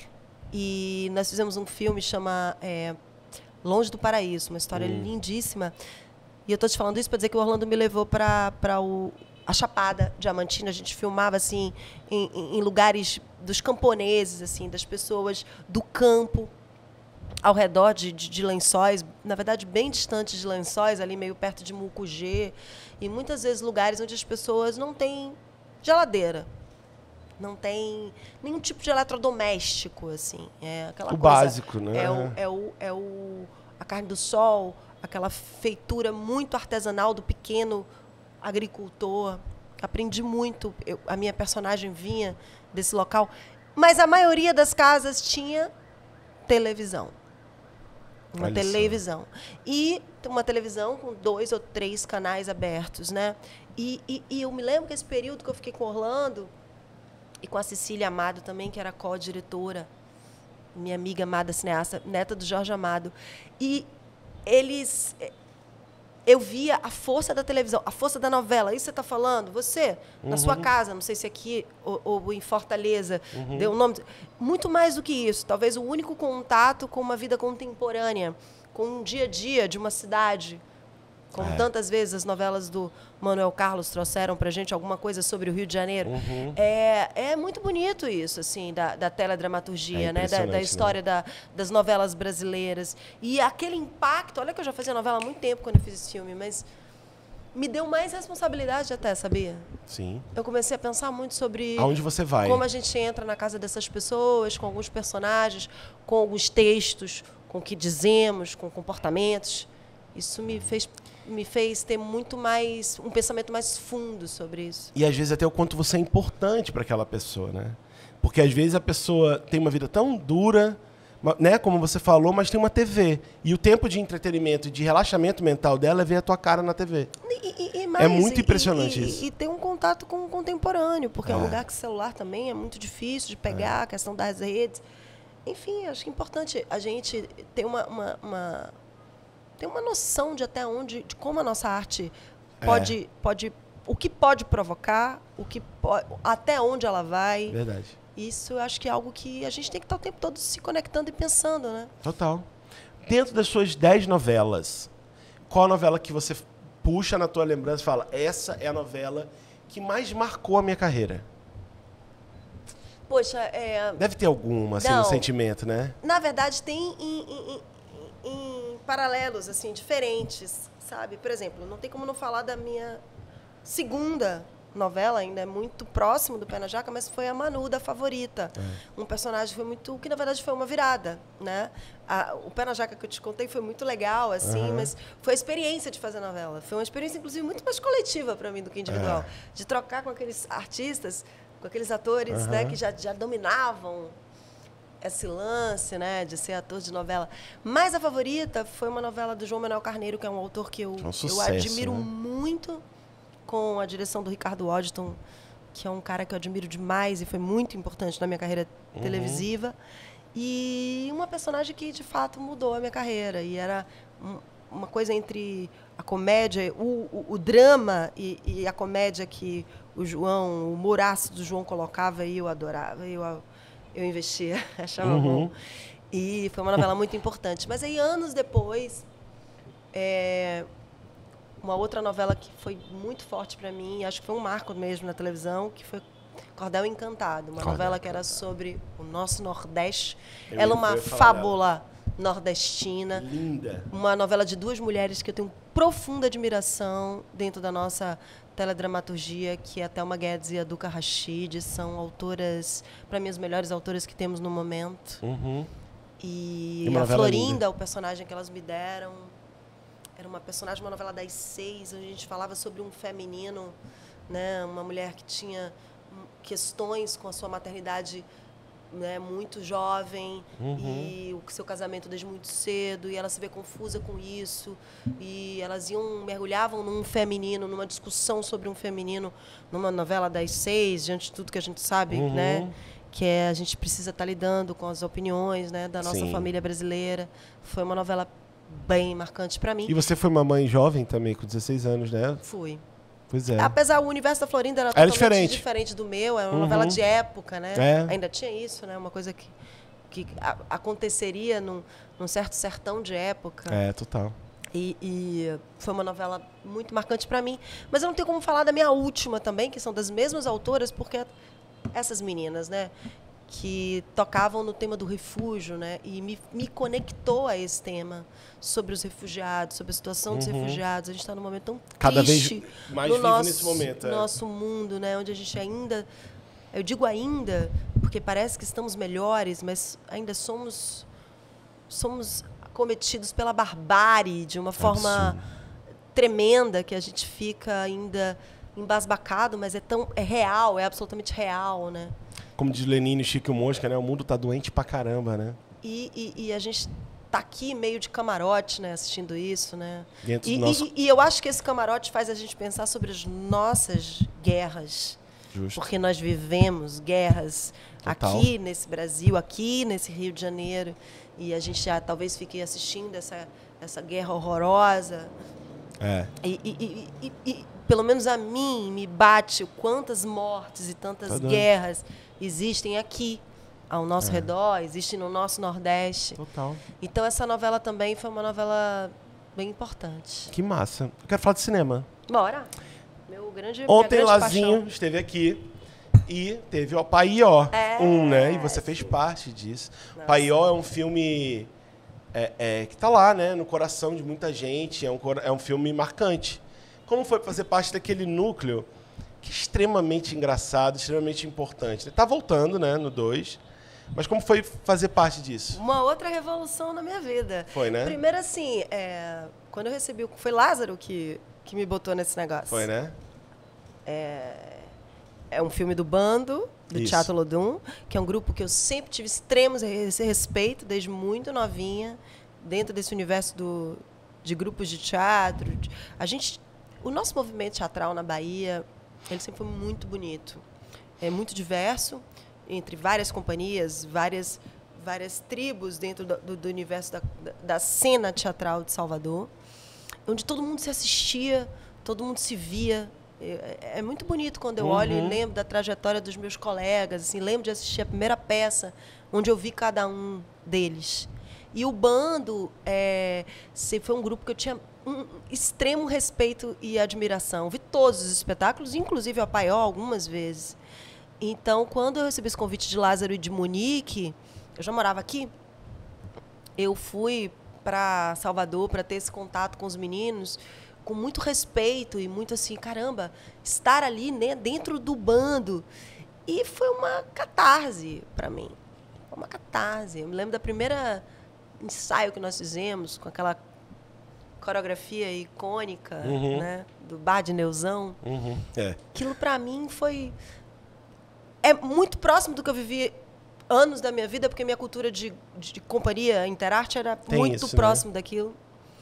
E nós fizemos um filme que chama é, Longe do Paraíso, uma história hum. lindíssima. E eu estou te falando isso para dizer que o Orlando me levou para a Chapada Diamantina. A gente filmava assim, em, em lugares dos camponeses, assim, das pessoas do campo, ao redor de, de, de Lençóis, na verdade, bem distantes de Lençóis, ali meio perto de Mucugê. E muitas vezes lugares onde as pessoas não têm geladeira. Não tem nenhum tipo de eletrodoméstico, assim. É aquela o coisa, básico, né? É, o, é, o, é o, a carne do sol, aquela feitura muito artesanal do pequeno agricultor. Aprendi muito. Eu, a minha personagem vinha desse local. Mas a maioria das casas tinha televisão. Uma Olha televisão. Só. E uma televisão com dois ou três canais abertos, né? E, e, e eu me lembro que esse período que eu fiquei com Orlando, e com a Cecília Amado também, que era co-diretora, minha amiga amada cineasta, neta do Jorge Amado. E eles... Eu via a força da televisão, a força da novela. Isso você está falando? Você, uhum. na sua casa, não sei se aqui ou, ou em Fortaleza, uhum. deu um nome... Muito mais do que isso. Talvez o único contato com uma vida contemporânea, com um dia a dia de uma cidade. Como é. tantas vezes as novelas do Manuel Carlos trouxeram para a gente alguma coisa sobre o Rio de Janeiro. Uhum. É, é muito bonito isso, assim, da, da teledramaturgia, é né? da, da história, né? da, das novelas brasileiras. E aquele impacto... Olha que eu já fazia novela há muito tempo quando eu fiz esse filme, mas me deu mais responsabilidade até, sabia? Sim. Eu comecei a pensar muito sobre... Aonde você vai? Como a gente entra na casa dessas pessoas, com alguns personagens, com alguns textos, com o que dizemos, com comportamentos. Isso me fez... me fez ter muito mais, um pensamento mais fundo sobre isso. E às vezes até o quanto você é importante para aquela pessoa, né? Porque às vezes a pessoa tem uma vida tão dura, né, como você falou, mas tem uma T V. E o tempo de entretenimento e de relaxamento mental dela é ver a tua cara na T V. E, e, e mais, é muito impressionante e, isso. E, e ter um contato com o contemporâneo, porque é, é um lugar que o celular também é muito difícil de pegar, é. a questão das redes. Enfim, acho que é importante a gente ter uma... uma, uma tem uma noção de até onde, de como a nossa arte pode, é. pode, o que pode provocar, o que pode, até onde ela vai. Verdade. Isso eu acho que é algo que a gente tem que estar o tempo todo se conectando e pensando, né? Total. Dentro das suas dez novelas, qual a novela que você puxa na tua lembrança e fala, essa é a novela que mais marcou a minha carreira? Poxa, é... Deve ter alguma, assim, Não, no sentimento, né? Na verdade, tem em, em, em paralelos, assim, diferentes, sabe? Por exemplo, não tem como não falar da minha segunda novela, ainda é muito próximo do Pé na Jaca, mas foi a Manu, da Favorita. É. Um personagem que foi muito... que, na verdade, foi uma virada, né? A, o Pé na Jaca que eu te contei foi muito legal, assim, uhum. mas foi a experiência de fazer novela. Foi uma experiência, inclusive, muito mais coletiva para mim do que individual. É. De trocar com aqueles artistas, com aqueles atores, uhum. né, que já, já dominavam. esse lance, né, de ser ator de novela. Mas a favorita foi uma novela do João Manuel Carneiro, que é um autor que eu, é um sucesso, eu admiro né? muito, com a direção do Ricardo Waddington, que é um cara que eu admiro demais e foi muito importante na minha carreira Uhum. televisiva. E uma personagem que, de fato, mudou a minha carreira. E era um, uma coisa entre a comédia, o, o, o drama e, e a comédia que o João, o humor ácido do João colocava, e eu adorava. Eu, eu investia, achava Uhum. bom. E foi uma novela muito importante. Mas aí, anos depois, é, uma outra novela que foi muito forte para mim, acho que foi um marco mesmo na televisão, que foi Cordel Encantado, uma Cordel novela que era Encantado. sobre o nosso Nordeste. Eu Ela é ia- uma eu ia falar fábula nordestina. Linda. Uma novela de duas mulheres que eu tenho profunda admiração dentro da nossa teledramaturgia, que é a Thelma Guedes e a Duca Rachid. São autoras, para mim, as melhores autoras que temos no momento. Uhum. E, E uma a novela Florinda, linda. o personagem que elas me deram, era uma personagem, uma novela das seis, onde a gente falava sobre um feminino, né, uma mulher que tinha hum, questões com a sua maternidade, né, muito jovem, Uhum. e o seu casamento desde muito cedo, e ela se vê confusa com isso, e elas iam, mergulhavam num feminino, numa discussão sobre um feminino, numa novela das seis, diante de tudo que a gente sabe, Uhum. né, que é, a gente precisa estar lidando com as opiniões, né, da nossa Sim. família brasileira. Foi uma novela bem marcante para mim. E você foi uma mãe jovem também, com dezesseis anos, né? Fui. Pois é. Apesar, o universo da Florinda era, Era totalmente diferente. diferente do meu, era uma Uhum. novela de época, né? É. Ainda tinha isso, né? Uma coisa que, que a- aconteceria num, num certo sertão de época. É, total. E, e foi uma novela muito marcante para mim. Mas eu não tenho como falar da minha última também, que são das mesmas autoras, porque essas meninas, né, que tocavam no tema do refúgio, né, e me, me conectou a esse tema sobre os refugiados, sobre a situação dos Uhum. refugiados. A gente está num momento tão Cada vez triste mais no vivo nosso, nesse momento, é. nosso mundo, né, onde a gente ainda, eu digo ainda, porque parece que estamos melhores, mas ainda somos somos acometidos pela barbárie de uma forma Absurdo. tremenda, que a gente fica ainda embasbacado, mas é tão é real, é absolutamente real, né? Como diz Lenine e Chico Mosca, né? O mundo tá doente pra caramba, né? E, e, e a gente tá aqui meio de camarote, né, assistindo isso, né? Dentro E, do nosso... e, e eu acho que esse camarote faz a gente pensar sobre as nossas guerras, Justo. porque nós vivemos guerras Total. aqui nesse Brasil, aqui nesse Rio de Janeiro, e a gente já talvez fique assistindo essa essa guerra horrorosa. É. E, e, e, e, e, pelo menos a mim, me bate o quantas mortes e tantas Tá doido. guerras existem aqui, ao nosso É. redor, existem no nosso Nordeste. Total. Então, essa novela também foi uma novela bem importante. Que massa. Eu quero falar de cinema. Bora! Meu grande, minha Ontem, grande Lazinho paixão. esteve aqui e teve o Paió É, um, né? E você fez sim. parte disso. Nossa. Paió é um filme é, é, que tá lá, né? No coração de muita gente. É um, cora- é um filme marcante. Como foi fazer parte daquele núcleo que é extremamente engraçado, extremamente importante? Tá voltando, né? No dois. Mas como foi fazer parte disso? Uma outra revolução na minha vida. Foi, né? Primeiro, assim, é, quando eu recebi... o- Foi Lázaro que, que me botou nesse negócio. Foi, né? É um filme do Bando, do Isso. Teatro Lodum, que é um grupo que eu sempre tive extremo esse respeito, desde muito novinha, dentro desse universo do, de grupos de teatro. De- A gente, o nosso movimento teatral na Bahia, ele sempre foi muito bonito. É muito diverso, entre várias companhias, várias, várias tribos dentro do, do- do universo da, da- da cena teatral de Salvador, onde todo mundo se assistia, todo mundo se via. É, é muito bonito quando eu olho e Uhum. lembro da trajetória dos meus colegas, assim, lembro de assistir a primeira peça, onde eu vi cada um deles. E o Bando é, se- foi um grupo que eu tinha um extremo respeito e admiração. Vi todos os espetáculos, inclusive a Paió algumas vezes. Então, quando eu recebi esse convite de Lázaro e de Monique, eu já morava aqui, eu fui para Salvador para ter esse contato com os meninos com muito respeito e muito assim, caramba, estar ali, né, dentro do Bando. E foi uma catarse para mim. Foi uma catarse. Eu me lembro da primeira ensaio que nós fizemos com aquela coreografia icônica, Uhum. né, do Bar de Neuzão. Uhum. É. Aquilo para mim foi é muito próximo do que eu vivi anos da minha vida, porque minha cultura de, de, de companhia Interarte era Tem muito isso, próximo né? daquilo.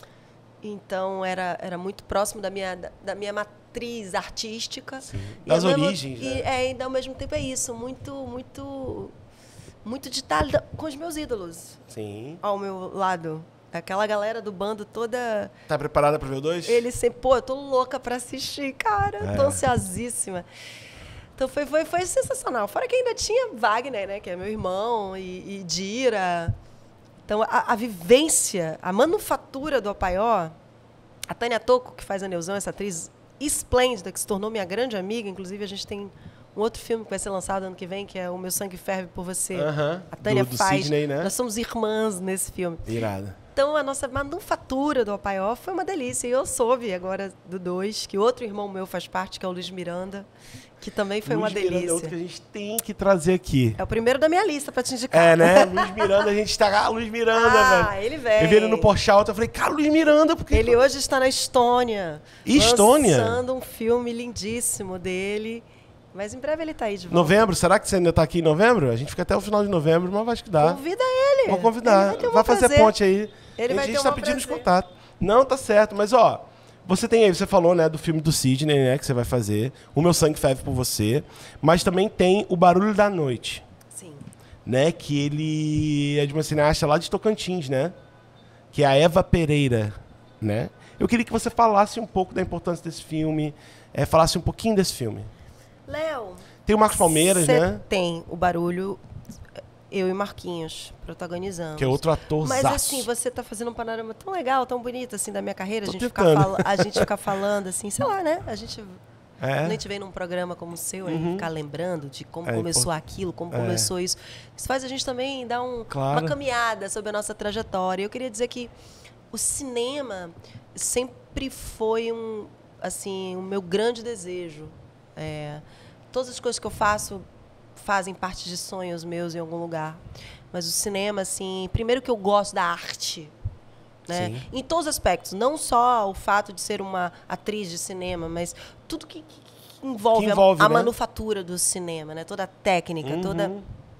Então, era, era muito próximo da minha, da, da minha matriz artística. Sim. E Das ao mesmo- origens, e, né? é, e ao mesmo tempo é isso, muito, muito, muito de estar da- com os meus ídolos Sim. ao meu lado. Aquela galera do bando toda... Tá preparada pra ver o dois? Ele sempre, pô, eu tô louca pra assistir, cara. É. Tô ansiosíssima. Então foi, foi, foi sensacional. Fora que ainda tinha Wagner, né? Que é meu irmão, e, e Dira. Então a, a vivência, a manufatura do Apaió, a Tânia Tocco, que faz a Neuzão, essa atriz esplêndida, que se tornou minha grande amiga. Inclusive, a gente tem um outro filme que vai ser lançado ano que vem, que é O Meu Sangue Ferve por Você. Aham. A Tânia Do- do faz. Sidney, né? Nós somos irmãs nesse filme. Irada. Então, a nossa manufatura do Apaió foi uma delícia. E eu soube agora do dois, que outro irmão meu faz parte, que é o Luiz Miranda, que também foi Luiz uma Miranda é delícia. outro que a gente tem que trazer aqui. É o primeiro da minha lista pra te indicar. É, né? Luiz Miranda, a gente tá... Ah, Luiz Miranda, Ah, velho. ele vem. Eu vi ele no Porsche Alto, eu falei, cara, Luiz Miranda, porque... Ele hoje está na Estônia. Estônia? Lançando um filme lindíssimo dele. Mas em breve ele tá aí de volta. Novembro, será que você ainda tá aqui em novembro? A gente fica até o final de novembro, mas acho que dá. Convida ele. Vou convidar. Ele vai, ter um vai fazer prazer. ponte aí. Ele a vai gente ter tá um pedindo os prazer. contatos. Não, tá certo. Mas, ó, você tem aí, você falou, né, do filme do Sidney, né, que você vai fazer. O Meu Sangue Ferve por Você. Mas também tem O Barulho da Noite, Sim. né, que ele é de uma cineasta lá de Tocantins, né? Que é a Eva Pereira, né? Eu queria que você falasse um pouco da importância desse filme, é, falasse um pouquinho desse filme. Léo. Tem o Marcos Palmeiras, cê né? Tem o Barulho, eu e Marquinhos protagonizando. Que é outro ator Mas assim, você tá fazendo um panorama tão legal, tão bonito assim da minha carreira, a Tô gente, ficar tentando. fala- a gente ficar falando assim, sei lá, né? A gente É. quando a gente vem num programa como o seu, a gente ficar lembrando de como É, começou impor- aquilo, como é. começou isso. Isso faz a gente também dar um- Claro. uma caminhada sobre a nossa trajetória. Eu queria dizer que o cinema sempre foi um, assim, o meu grande desejo. É, todas as coisas que eu faço fazem parte de sonhos meus em algum lugar. Mas o cinema, assim, primeiro que eu gosto da arte, né? Sim. Em todos os aspectos, não só o fato de ser uma atriz de cinema, mas tudo que, que- que envolve, Que envolve, a, a né? manufatura do cinema, né? Toda a técnica, Uhum. toda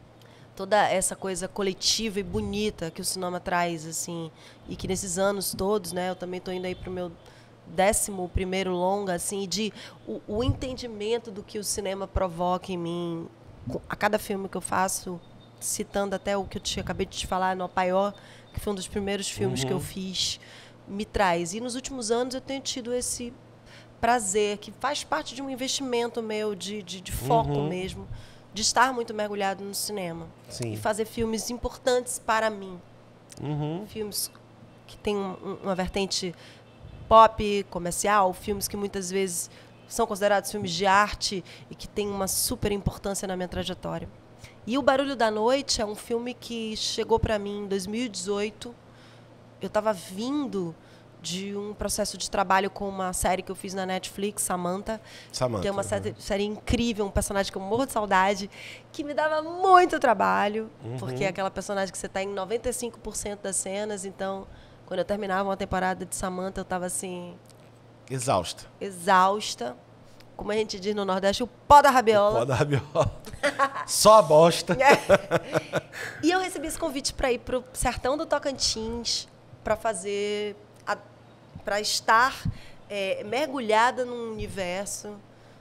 toda essa coisa coletiva e bonita que o cinema traz, assim, e que nesses anos todos, né? Eu também estou indo aí para o meu décimo primeiro longa, assim, de o, o entendimento do que o cinema provoca em mim a cada filme que eu faço, citando até o que eu te, acabei de te falar no Apaió, que foi um dos primeiros filmes Uhum. que eu fiz, me traz. E nos últimos anos eu tenho tido esse prazer, que faz parte de um investimento meu, de, de, de foco Uhum. mesmo, de estar muito mergulhado no cinema. Sim. E fazer filmes importantes para mim. Uhum. Filmes que têm um- um- uma vertente pop, comercial, filmes que muitas vezes são considerados filmes de arte e que têm uma super importância na minha trajetória. E O Barulho da Noite é um filme que chegou para mim em dois mil e dezoito. Eu estava vindo de um processo de trabalho com uma série que eu fiz na Netflix, Samantha, Samantha, que é uma uhum. série, série incrível, um personagem que eu morro de saudade, que me dava muito trabalho, Uhum. porque é aquela personagem que você está em noventa e cinco por cento das cenas, então, quando eu terminava uma temporada de Samantha, eu estava assim, Exausta. exausta. Como a gente diz no Nordeste, o pó da rabiola. Pó da rabiola. Só a bosta. E eu recebi esse convite para ir para o sertão do Tocantins, para fazer, para estar é, mergulhada num universo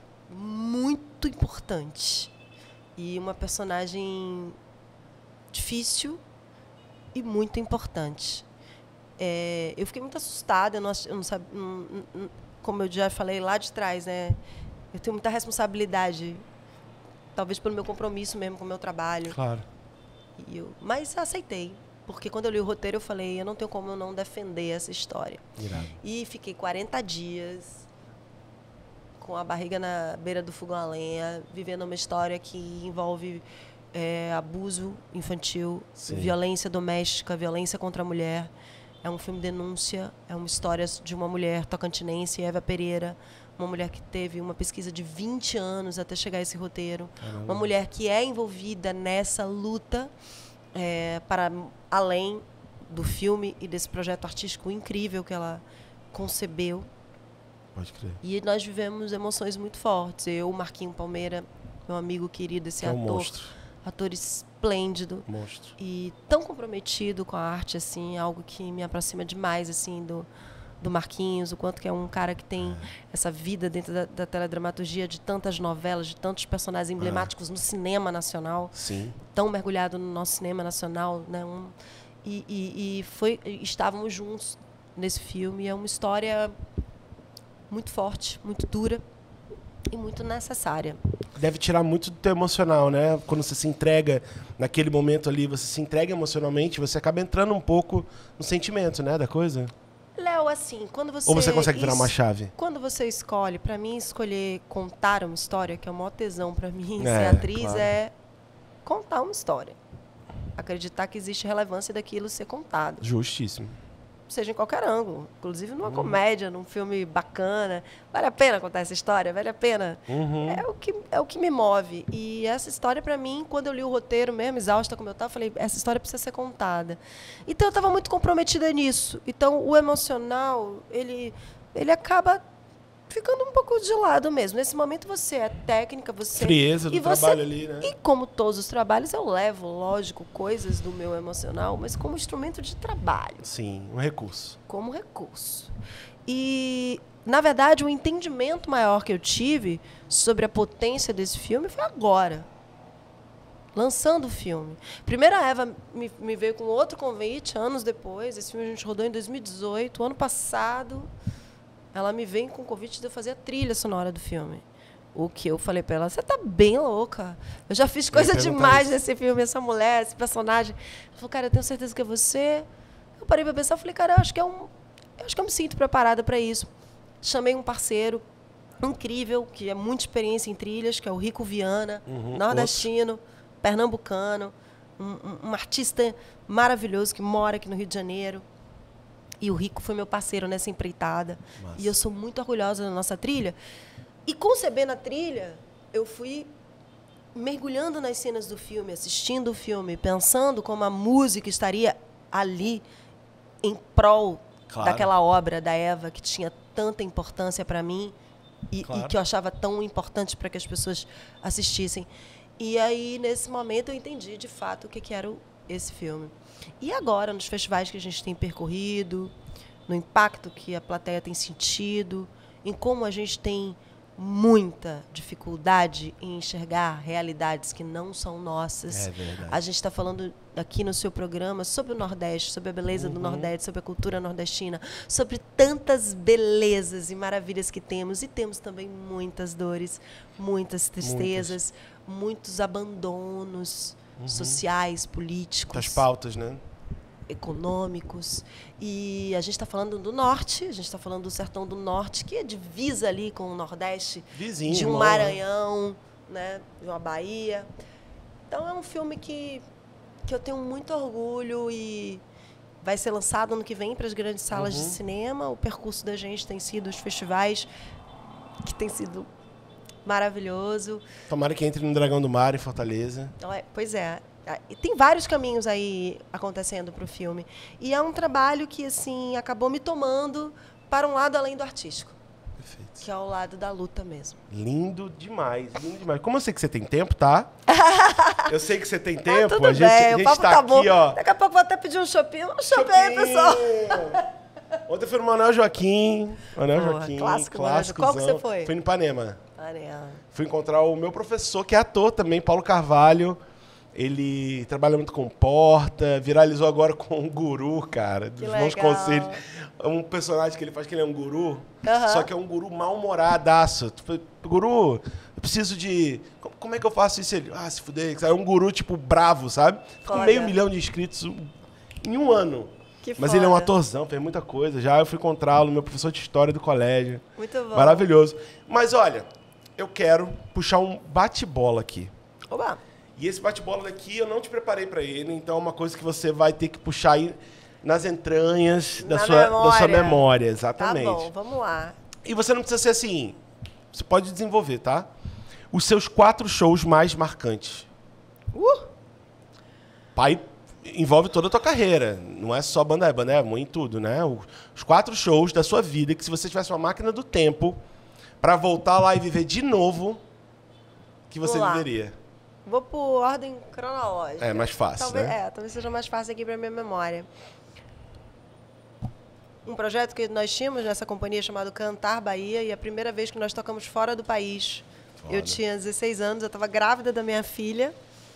muito importante. E uma personagem difícil e muito importante. É, eu fiquei muito assustada, eu não, eu não sabia, não, não, como eu já falei lá de trás, né? Eu tenho muita responsabilidade, talvez pelo meu compromisso mesmo com o meu trabalho. Claro. E eu, mas aceitei, porque quando eu li o roteiro eu falei, eu não tenho como eu não defender essa história. Irado. E fiquei quarenta dias com a barriga na beira do fogão a lenha, vivendo uma história que envolve é, abuso infantil, Sim. violência doméstica, violência contra a mulher. É um filme denúncia, é uma história de uma mulher tocantinense, Eva Pereira, uma mulher que teve uma pesquisa de vinte anos até chegar a esse roteiro. Caramba. Uma mulher que é envolvida nessa luta é, para além do filme e desse projeto artístico incrível que ela concebeu. Pode crer. E nós vivemos emoções muito fortes. Eu, Marquinho Palmeira, meu amigo querido, esse Que é um ator. monstro. ator esplêndido. Monstro. E tão comprometido com a arte, assim, algo que me aproxima demais, assim, do, do Marquinhos, o quanto que é um cara que tem é. essa vida dentro da, da teledramaturgia de tantas novelas, de tantos personagens emblemáticos é. no cinema nacional. Sim. Tão mergulhado no nosso cinema nacional, né? Um, e, e, e foi, estávamos juntos nesse filme. É uma história muito forte, muito dura e muito necessária. Deve tirar muito do teu emocional, né? Quando você se entrega naquele momento ali, você se entrega emocionalmente, você acaba entrando um pouco no sentimento, né, da coisa. Léo, assim, quando você... Ou você consegue virar uma chave? Quando você escolhe, pra mim, escolher contar uma história, que é o maior tesão pra mim, é, ser atriz, claro. é contar uma história. Acreditar que existe relevância daquilo ser contado. Justíssimo. Seja em qualquer ângulo, inclusive numa uhum. comédia, num filme bacana. Vale a pena contar essa história? Vale a pena? Uhum. É o que, é o que me move. E essa história, para mim, quando eu li o roteiro mesmo, exausta como eu estava, falei, essa história precisa ser contada. Então, eu estava muito comprometida nisso. Então, o emocional, ele, ele acaba ficando um pouco de lado mesmo. Nesse momento, você é técnica, você... Frieza do e você, trabalho ali, né? E como todos os trabalhos, eu levo, lógico, coisas do meu emocional, mas como instrumento de trabalho. Sim, um recurso. Como recurso. E, na verdade, o entendimento maior que eu tive sobre a potência desse filme foi agora. Lançando o filme. Primeiro, a Eva me, me veio com outro convite, anos depois. Esse filme a gente rodou em dois mil e dezoito. Ano passado, ela me vem com o convite de eu fazer a trilha sonora do filme. O que eu falei para ela, você tá bem louca. Eu já fiz coisa demais isso. nesse filme, essa mulher, esse personagem. Ela falou, cara, eu tenho certeza que é você. Eu parei para pensar, eu falei, cara, eu acho que é um, eu acho que eu me sinto preparada para isso. Chamei um parceiro incrível, que é muita experiência em trilhas, que é o Rico Viana, uhum, nordestino, outro. pernambucano, um, um, um artista maravilhoso que mora aqui no Rio de Janeiro. E o Rico foi meu parceiro nessa empreitada. Massa. E eu sou muito orgulhosa da nossa trilha. E concebendo a trilha, eu fui mergulhando nas cenas do filme, assistindo o filme, pensando como a música estaria ali em prol claro. daquela obra da Eva, que tinha tanta importância para mim e, claro. e que eu achava tão importante para que as pessoas assistissem. E aí, nesse momento, eu entendi, de fato, o que, que era o, esse filme. E agora, nos festivais que a gente tem percorrido, no impacto que a plateia tem sentido, em como a gente tem muita dificuldade em enxergar realidades que não são nossas. É verdade. A gente está falando aqui no seu programa sobre o Nordeste, sobre a beleza uhum. do Nordeste, sobre a cultura nordestina, sobre tantas belezas e maravilhas que temos. E temos também muitas dores, muitas tristezas, muitas. muitos abandonos uhum. sociais, políticos. As pautas, né? Econômicos. E a gente está falando do Norte, a gente está falando do Sertão do Norte, que é divisa ali com o Nordeste, vizinho, de um mano. Maranhão, né, de uma Bahia. Então é um filme que, que eu tenho muito orgulho e vai ser lançado ano que vem para as grandes salas uhum. de cinema. O percurso da gente tem sido os festivais, que tem sido maravilhoso. Tomara que entre no Dragão do Mar, em Fortaleza. Pois é. Tem vários caminhos aí acontecendo para o filme. E é um trabalho que, assim, acabou me tomando para um lado além do artístico. Perfeito. Que é o lado da luta mesmo. Lindo demais, lindo demais. Como eu sei que você tem tempo, tá? Eu sei que você tem tempo. Ah, tudo a gente, bem, a gente o papo tá, tá aqui, bom. ó. Daqui a pouco vou até pedir um shopping. Um shopping aí, pessoal. Ontem foi no Manuel Joaquim. Manuel Porra, Joaquim. Clássico, clássico. Qual que você foi? Fui no Ipanema. Ipanema. Fui encontrar o meu professor, que é ator também, Paulo Carvalho. Ele trabalha muito com porta, viralizou agora com um guru, cara, dos bons conselhos. Um personagem que ele faz que ele é um guru, uhum. só que é um guru mal-humoradaço. Guru, eu preciso de... Como é que eu faço isso? Ele, ah, se fuder. É um guru, tipo, bravo, sabe? Com meio milhão de inscritos em um ano. Que Mas foda. ele é um atorzão, fez muita coisa. Já eu fui encontrá-lo, meu professor de história do colégio. Muito bom. Maravilhoso. Mas, olha, eu quero puxar um bate-bola aqui. Oba! E esse bate-bola daqui eu não te preparei para ele, então é uma coisa que você vai ter que puxar aí nas entranhas da sua, da sua memória. Exatamente. Tá bom, vamos lá. E você não precisa ser assim. Você pode desenvolver, tá? Os seus quatro shows mais marcantes. Uh! Pai envolve toda a tua carreira. Não é só banda, é banda, é muito tudo, né? Os quatro shows da sua vida que se você tivesse uma máquina do tempo para voltar lá e viver de novo, que você viveria. Vou por ordem cronológica. É mais fácil, talvez, né? É, talvez seja mais fácil aqui pra minha memória. Um projeto que nós tínhamos nessa companhia chamado Cantar Bahia, e a primeira vez que nós tocamos fora do país. Foda. Eu tinha dezesseis anos, eu estava grávida da minha filha,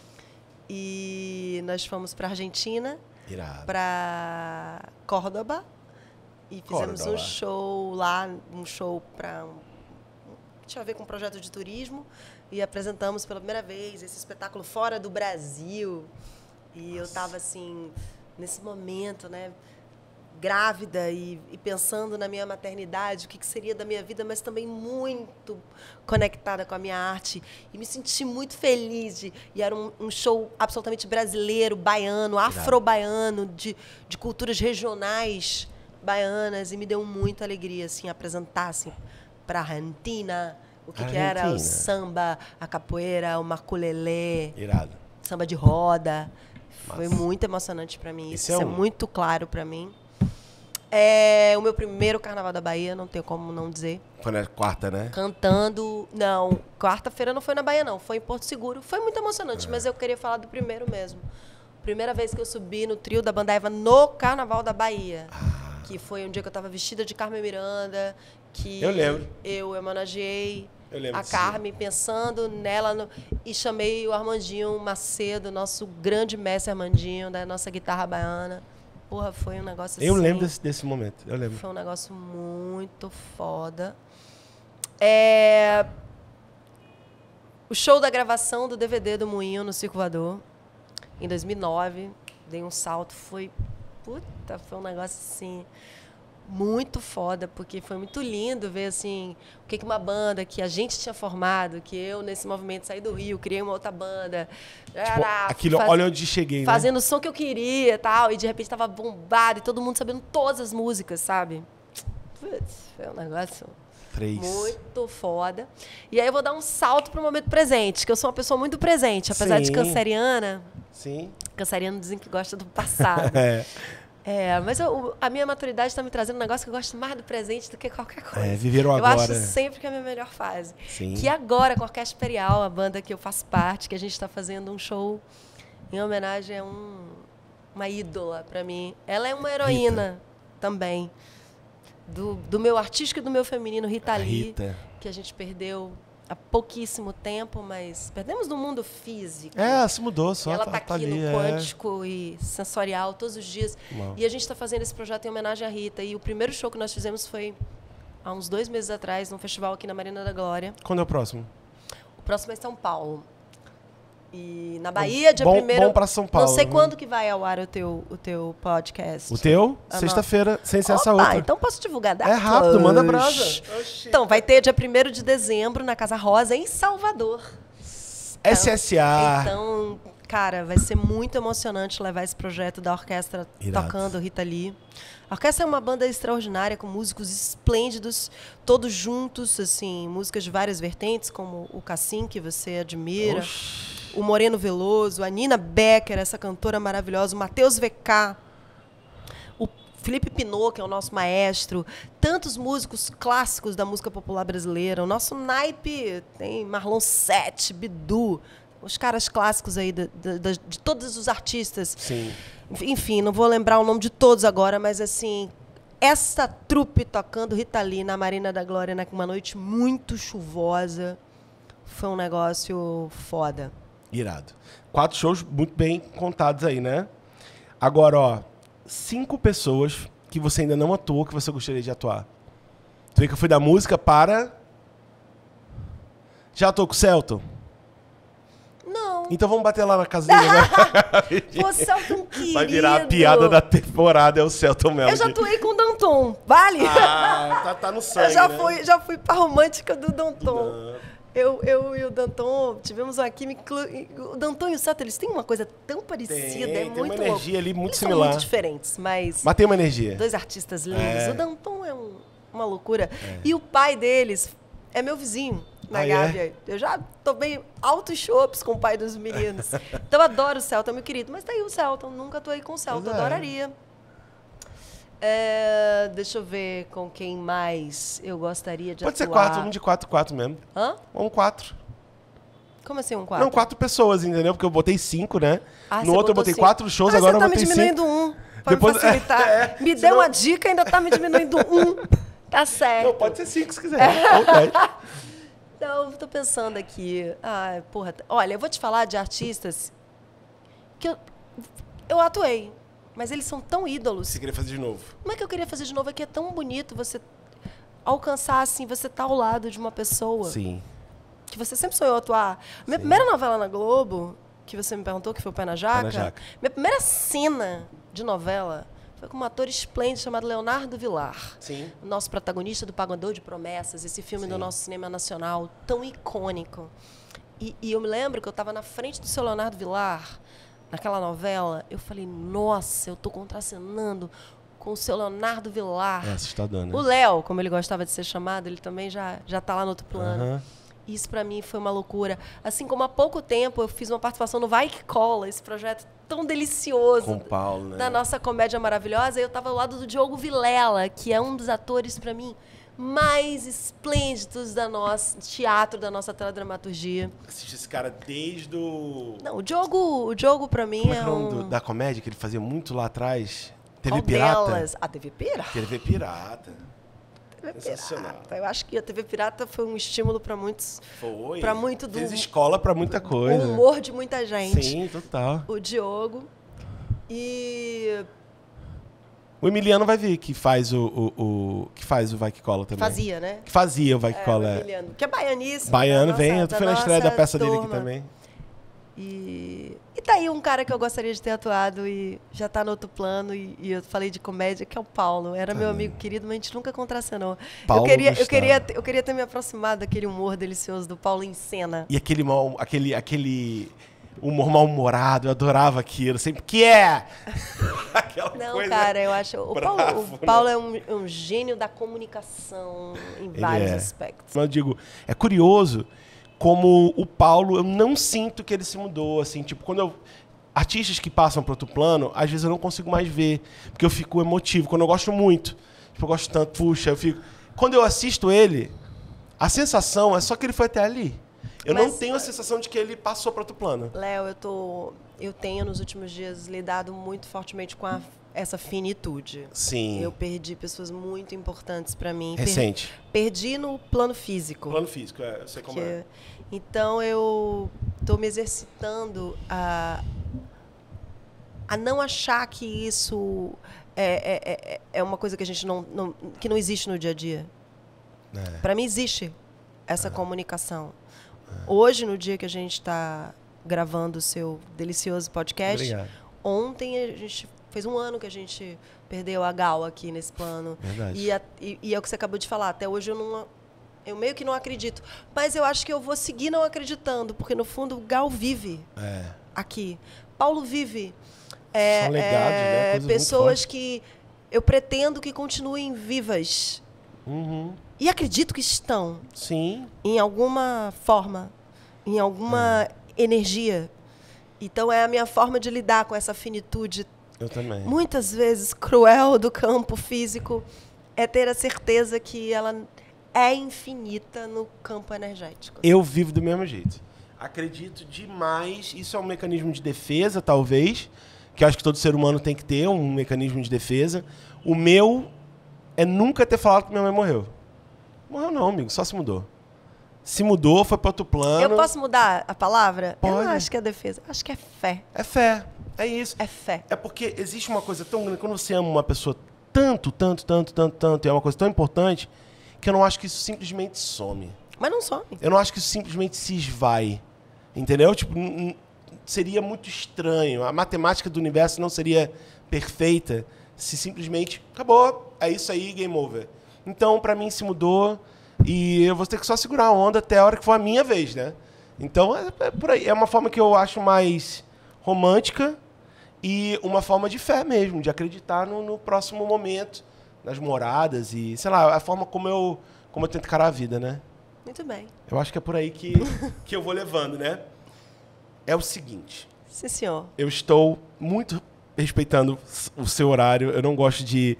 e nós fomos para Argentina, para Córdoba, e fizemos Córdoba. um show lá, um show para um, tinha a ver com um projeto de turismo, e apresentamos pela primeira vez esse espetáculo fora do Brasil. E Nossa. eu estava assim, nesse momento, né? grávida e, e pensando na minha maternidade, o que, que seria da minha vida, mas também muito conectada com a minha arte. E me senti muito feliz. De, e era um, um show absolutamente brasileiro, baiano, afro-baiano, de, de culturas regionais baianas. E me deu muita alegria assim, apresentar assim, para a Argentina o que, que era o samba, a capoeira, o maculelê, Irado. samba de roda. Nossa. Foi muito emocionante para mim. Isso, Isso é, um... é muito claro para mim. É o meu primeiro Carnaval da Bahia, não tenho como não dizer. Foi na quarta, né? Cantando. Não, quarta-feira não foi na Bahia, não. Foi em Porto Seguro. Foi muito emocionante, é. mas eu queria falar do primeiro mesmo. Primeira vez que eu subi no trio da Banda Eva no Carnaval da Bahia. Ah. Que foi um dia que eu estava vestida de Carmen Miranda. Que eu lembro. Eu homenageei eu a Carmen, pensando nela. No, e chamei o Armandinho Macedo, nosso grande mestre Armandinho, da nossa guitarra baiana. Porra, foi um negócio assim... Eu lembro desse, desse momento, eu lembro. Foi um negócio muito foda. É... O show da gravação do D V D do Moinho no Circo Voador, em dois mil e nove, dei um salto, foi... Puta, foi um negócio assim... muito foda, porque foi muito lindo ver assim, o que que uma banda que a gente tinha formado, que eu, nesse movimento, saí do Rio, criei uma outra banda. Tipo, era, aquilo, faz, olha onde cheguei, fazendo né? o som que eu queria e tal, e de repente tava bombado, e todo mundo sabendo todas as músicas, sabe? Putz, foi um negócio Três. muito foda. E aí eu vou dar um salto pro momento presente, que eu sou uma pessoa muito presente, apesar Sim. de canceriana. Sim. Canceriano dizem que gosta do passado. É. É, mas eu, a minha maturidade está me trazendo um negócio que eu gosto mais do presente do que qualquer coisa. É, viveram agora. Eu acho sempre que é a minha melhor fase. Sim. Que agora, com a Orquestra Imperial, a banda que eu faço parte, que a gente está fazendo um show em homenagem a um, uma ídola para mim. Ela é uma heroína Rita. também. Do, do meu artístico e do meu feminino, Rita Lee, Rita. que a gente perdeu há pouquíssimo tempo, mas perdemos no mundo físico. É, se mudou só. Ela está tá aqui ali, no é. quântico e sensorial todos os dias. Uau. E a gente está fazendo esse projeto em homenagem à Rita. E o primeiro show que nós fizemos foi há uns dois meses atrás, num festival aqui na Marina da Glória. Quando é o próximo? O próximo é em São Paulo. E na Bahia, dia bom, primeiro... Bom para São Paulo. Não sei né? quando que vai ao ar o teu, o teu podcast. O teu? Ah, sexta-feira, sem ser Opa, essa outra. Então posso divulgar datas. É rápido, manda brasa. Então, vai ter dia primeiro de dezembro na Casa Rosa, em Salvador. S S A. Então, cara, vai ser muito emocionante levar esse projeto da orquestra Irado. tocando Rita Lee. A orquestra é uma banda extraordinária, com músicos esplêndidos, todos juntos, assim, músicas de várias vertentes, como o Cassim, que você admira, Oxi. o Moreno Veloso, a Nina Becker, essa cantora maravilhosa, o Matheus V K, o Felipe Pinot, que é o nosso maestro, tantos músicos clássicos da música popular brasileira. O nosso naipe tem Marlon Sete, Bidu, os caras clássicos aí de, de, de, de todos os artistas. Sim. Enfim, não vou lembrar o nome de todos agora, mas assim, essa trupe tocando Rita Lee na Marina da Glória numa noite muito chuvosa, foi um negócio foda. Irado. Quatro shows muito bem contados aí, né? Agora, ó, cinco pessoas que você ainda não atuou, que você gostaria de atuar. Tu vê que eu fui da música para... Já atuou com o Celton? Não. Então vamos bater lá na casinha, né? Pô, Celton querido. Vai virar a piada da temporada, é o Celton Melody. Eu já atuei com o Danton, vale? Ah, tá, tá no sangue, Eu já, né? fui, já fui pra romântica do Danton. Eu, eu e o Danton tivemos uma química... O Danton e o Celton, eles têm uma coisa tão parecida, tem, é tem muito uma energia ali muito eles similar. São muito diferentes, mas... Mas tem uma energia. Dois artistas lindos. É. O Danton é um, uma loucura. É. E o pai deles é meu vizinho na Ah, Gávea. é? Eu já tomei altos chopps com o pai dos meninos. Então eu adoro o Celton, meu querido. Mas tá aí o Celton, nunca atuei com o Celton, Pois é. adoraria. É, deixa eu ver com quem mais eu gostaria de Pode atuar. ser quatro, um de quatro, quatro mesmo. Hã? Um quatro. Como assim um quatro? Não, quatro pessoas, entendeu? Porque eu botei cinco, né? Ah, no outro eu botei cinco. quatro shows, ah, agora eu tá botei cinco. Você tá me diminuindo cinco. um, pra Depois, me facilitar. É, é, me senão... deu uma dica e ainda tá me diminuindo um. Tá certo. Não, pode ser cinco se quiser. Ou dez. Não, tô pensando aqui. Ah, porra. Olha, eu vou te falar de artistas que eu, eu atuei, mas eles são tão ídolos. Você queria fazer de novo? Não é que eu queria fazer de novo, é que é tão bonito você alcançar, assim, você tá ao lado de uma pessoa. Sim. Que você sempre sonhou atuar. Minha Sim. primeira novela na Globo, que você me perguntou, que foi o Pé na Jaca, Pé na Jaca. Minha primeira cena de novela foi com um ator esplêndido chamado Leonardo Vilar. Sim. Nosso protagonista do Pagador de Promessas, esse filme Sim. do nosso cinema nacional, tão icônico. E, e eu me lembro que eu estava na frente do seu Leonardo Vilar, naquela novela, eu falei, nossa, eu estou contracenando com o seu Leonardo Vilar. É assustador, né? O Léo, como ele gostava de ser chamado, ele também já já está lá no outro plano. Uhum. Isso para mim foi uma loucura. Assim como há pouco tempo eu fiz uma participação no Vai Que Cola, esse projeto tão delicioso. Com o Paulo, né? Da nossa comédia maravilhosa. Eu estava ao lado do Diogo Vilela, que é um dos atores, para mim, mais esplêndidos da nossa teatro, da nossa teledramaturgia. Assiste esse cara desde o... Não, o Diogo, o Diogo para mim Como é, é é o nome um... do, da comédia que ele fazia muito lá atrás? T V Qual Pirata? delas? A T V Pirata. T V Pirata. T V Pirata. Eu acho que a T V Pirata foi um estímulo para muitos. Foi. Para muito do. Fez escola para muita coisa. O humor de muita gente. Sim, total. O Diogo. E. O Emiliano vai vir, que faz o, o, o que faz o Vai Que Cola também. Fazia, né? Que fazia o Vai Que é, Cola. O Emiliano. Que é baianíssimo. Baiano, nossa, vem. Eu fui na estreia da peça turma. dele aqui também. E, e tá aí um cara que eu gostaria de ter atuado e já tá no outro plano. E, e eu falei de comédia, que é o Paulo. Era meu amigo querido, mas a gente nunca contracenou. Paulo eu, queria, eu, Gustavo. queria, eu queria ter me aproximado daquele humor delicioso do Paulo em cena. E aquele mal, aquele, aquele humor mal-humorado, eu adorava aquilo. Sempre, que é? Aquela Não, coisa cara, eu acho... O bravo, Paulo, o né? Paulo é um, um gênio da comunicação em Ele vários é. aspectos. Mas eu digo, é curioso como o Paulo, eu não sinto que ele se mudou, assim, tipo, quando eu... Artistas que passam para outro plano, às vezes eu não consigo mais ver, porque eu fico emotivo, quando eu gosto muito. Tipo, eu gosto tanto, puxa, eu fico... Quando eu assisto ele, a sensação é só que ele foi até ali. Eu Mas, não tenho a sensação de que ele passou para outro plano. Léo, eu tô... Eu tenho, nos últimos dias, lidado muito fortemente com a, essa finitude. Sim. Eu perdi pessoas muito importantes para mim. Recente. Per, perdi no plano físico. Plano físico, é, eu sei como que, é. Então, eu tô me exercitando a, a não achar que isso é, é, é, é uma coisa que a gente não, não... que não existe no dia a dia. É. Para mim, existe essa é. comunicação. É. Hoje, no dia que a gente está gravando o seu delicioso podcast, Obrigado. Ontem a gente fez um ano que a gente perdeu a Gal aqui nesse plano. Verdade. E, a, e, e é o que você acabou de falar. Até hoje eu não, eu meio que não acredito. Mas eu acho que eu vou seguir não acreditando, porque no fundo Gal vive é. aqui. Paulo vive. É, São legados, é, né? pessoas que eu pretendo que continuem vivas. Uhum. E acredito que estão. Sim. Em alguma forma, em alguma é. energia. Então é a minha forma de lidar com essa finitude. Eu também. Muitas vezes cruel do campo físico, é ter a certeza que ela é infinita no campo energético. Eu vivo do mesmo jeito. Acredito demais. Isso é um mecanismo de defesa, talvez, que eu acho que todo ser humano tem que ter, um mecanismo de defesa. O meu é nunca ter falado que minha mãe morreu. Morreu não, amigo, só se mudou. Se mudou, foi para outro plano. Eu posso mudar a palavra? Pode. Eu não acho que é defesa, acho que é fé. É fé, é isso. É fé. É porque existe uma coisa tão grande, quando você ama uma pessoa tanto, tanto, tanto, tanto, tanto, e é uma coisa tão importante, que eu não acho que isso simplesmente some. Mas não some. Eu não acho que isso simplesmente se esvai. Entendeu? Tipo, seria muito estranho. A matemática do universo não seria perfeita se simplesmente acabou, é isso aí, game over. Então, para mim, se mudou e eu vou ter que só segurar a onda até a hora que for a minha vez, né? Então, é, é por aí. É uma forma que eu acho mais romântica e uma forma de fé mesmo, de acreditar no, no próximo momento, nas moradas e, sei lá, a forma como eu, como eu tento encarar a vida, né? Muito bem. Eu acho que é por aí que, que eu vou levando, né? É o seguinte. Sim, senhor. Eu estou muito respeitando o seu horário. Eu não gosto de...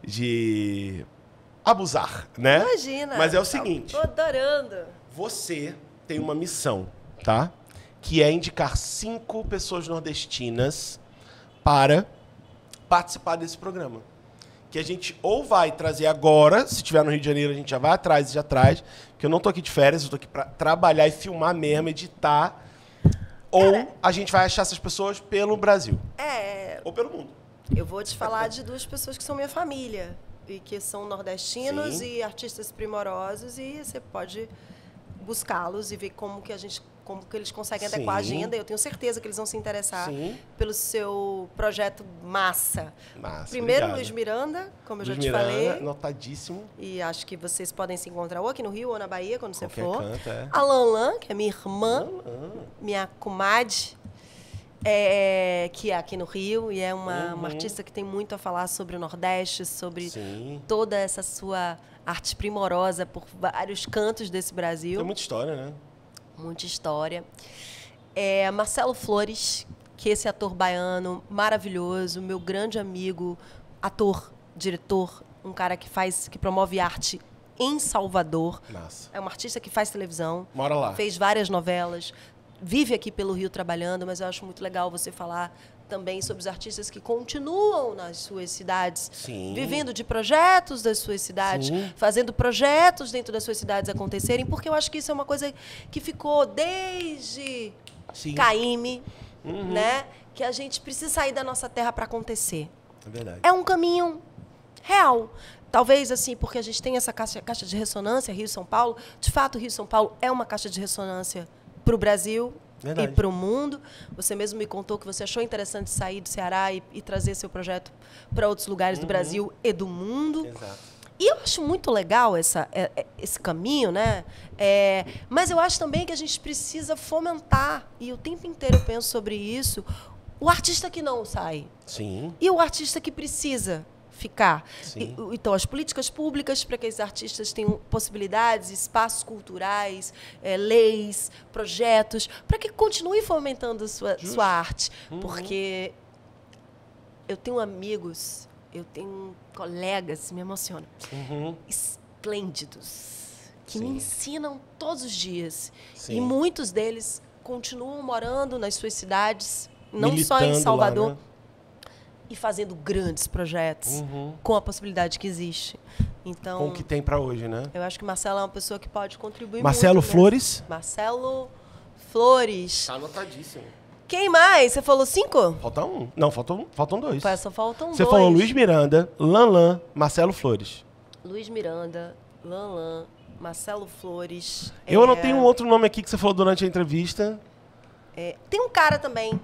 de abusar, né? Imagina. Mas é o seguinte. Tô adorando. Você tem uma missão tá? Que é indicar cinco pessoas nordestinas para participar desse programa. Que a gente ou vai trazer agora, se estiver no Rio de Janeiro, a gente já vai atrás e já traz, porque eu não tô aqui de férias, eu tô aqui para trabalhar e filmar mesmo, editar. Ou Cara, a gente vai achar essas pessoas pelo Brasil. É. Ou pelo mundo. Eu vou te falar de duas pessoas que são minha família e que são nordestinos Sim. e artistas primorosos, e você pode buscá-los e ver como que a gente como que eles conseguem Sim. adequar a agenda. Eu tenho certeza que eles vão se interessar Sim. pelo seu projeto massa. Massa Primeiro, obrigado. Luiz Miranda, como Luiz eu já te Miranda, falei. Notadíssimo. E acho que vocês podem se encontrar ou aqui no Rio ou na Bahia, quando Qualquer você for. Canto, é. A Lanlan, que é minha irmã, Lanlan. minha comadre, é, que é aqui no Rio, e é uma, uhum. uma artista que tem muito a falar sobre o Nordeste, sobre Sim. toda essa sua arte primorosa por vários cantos desse Brasil. Tem muita história, né? Muita história. É, Marcelo Flores, que é esse ator baiano maravilhoso, meu grande amigo, ator, diretor, um cara que faz, que promove arte em Salvador. Nossa. É um artista que faz televisão. Mora lá. Fez várias novelas. Vive aqui pelo Rio trabalhando, mas eu acho muito legal você falar também sobre os artistas que continuam nas suas cidades, Sim. vivendo de projetos das suas cidades, Sim. fazendo projetos dentro das suas cidades acontecerem, porque eu acho que isso é uma coisa que ficou desde Sim. Caíme, uhum. né? Que a gente precisa sair da nossa terra para acontecer. É verdade. É um caminho real. Talvez, assim, porque a gente tem essa caixa, caixa de ressonância, Rio-São Paulo. De fato, Rio-São Paulo é uma caixa de ressonância para o Brasil Verdade. E para o mundo. Você mesmo me contou que você achou interessante sair do Ceará e, e trazer seu projeto para outros lugares uhum. do Brasil e do mundo. Exato. E eu acho muito legal essa, esse caminho, né? É, mas eu acho também que a gente precisa fomentar, e o tempo inteiro eu penso sobre isso, o artista que não sai. Sim. E o artista que precisa ficar. Sim. E, então, as políticas públicas para que esses artistas tenham possibilidades, espaços culturais, é, leis, projetos, para que continue fomentando sua, sua arte. Uhum. Porque eu tenho amigos, eu tenho colegas, me emocionam, uhum. esplêndidos, que Sim. me ensinam todos os dias. Sim. E muitos deles continuam morando nas suas cidades, não Militando só em Salvador, lá, né? e fazendo grandes projetos uhum. com a possibilidade que existe. Então, com o que tem para hoje, né? Eu acho que o Marcelo é uma pessoa que pode contribuir Marcelo muito. Marcelo Flores? Né? Marcelo Flores. Tá anotadíssimo. Quem mais? Você falou cinco? Falta um. Não, faltam, faltam dois. Só faltam Você dois. falou Luiz Miranda, Lanlan, Marcelo Flores. Luiz Miranda, Lanlan, Marcelo Flores. Eu é... anotei um outro nome aqui que você falou durante a entrevista. É... Tem um cara também,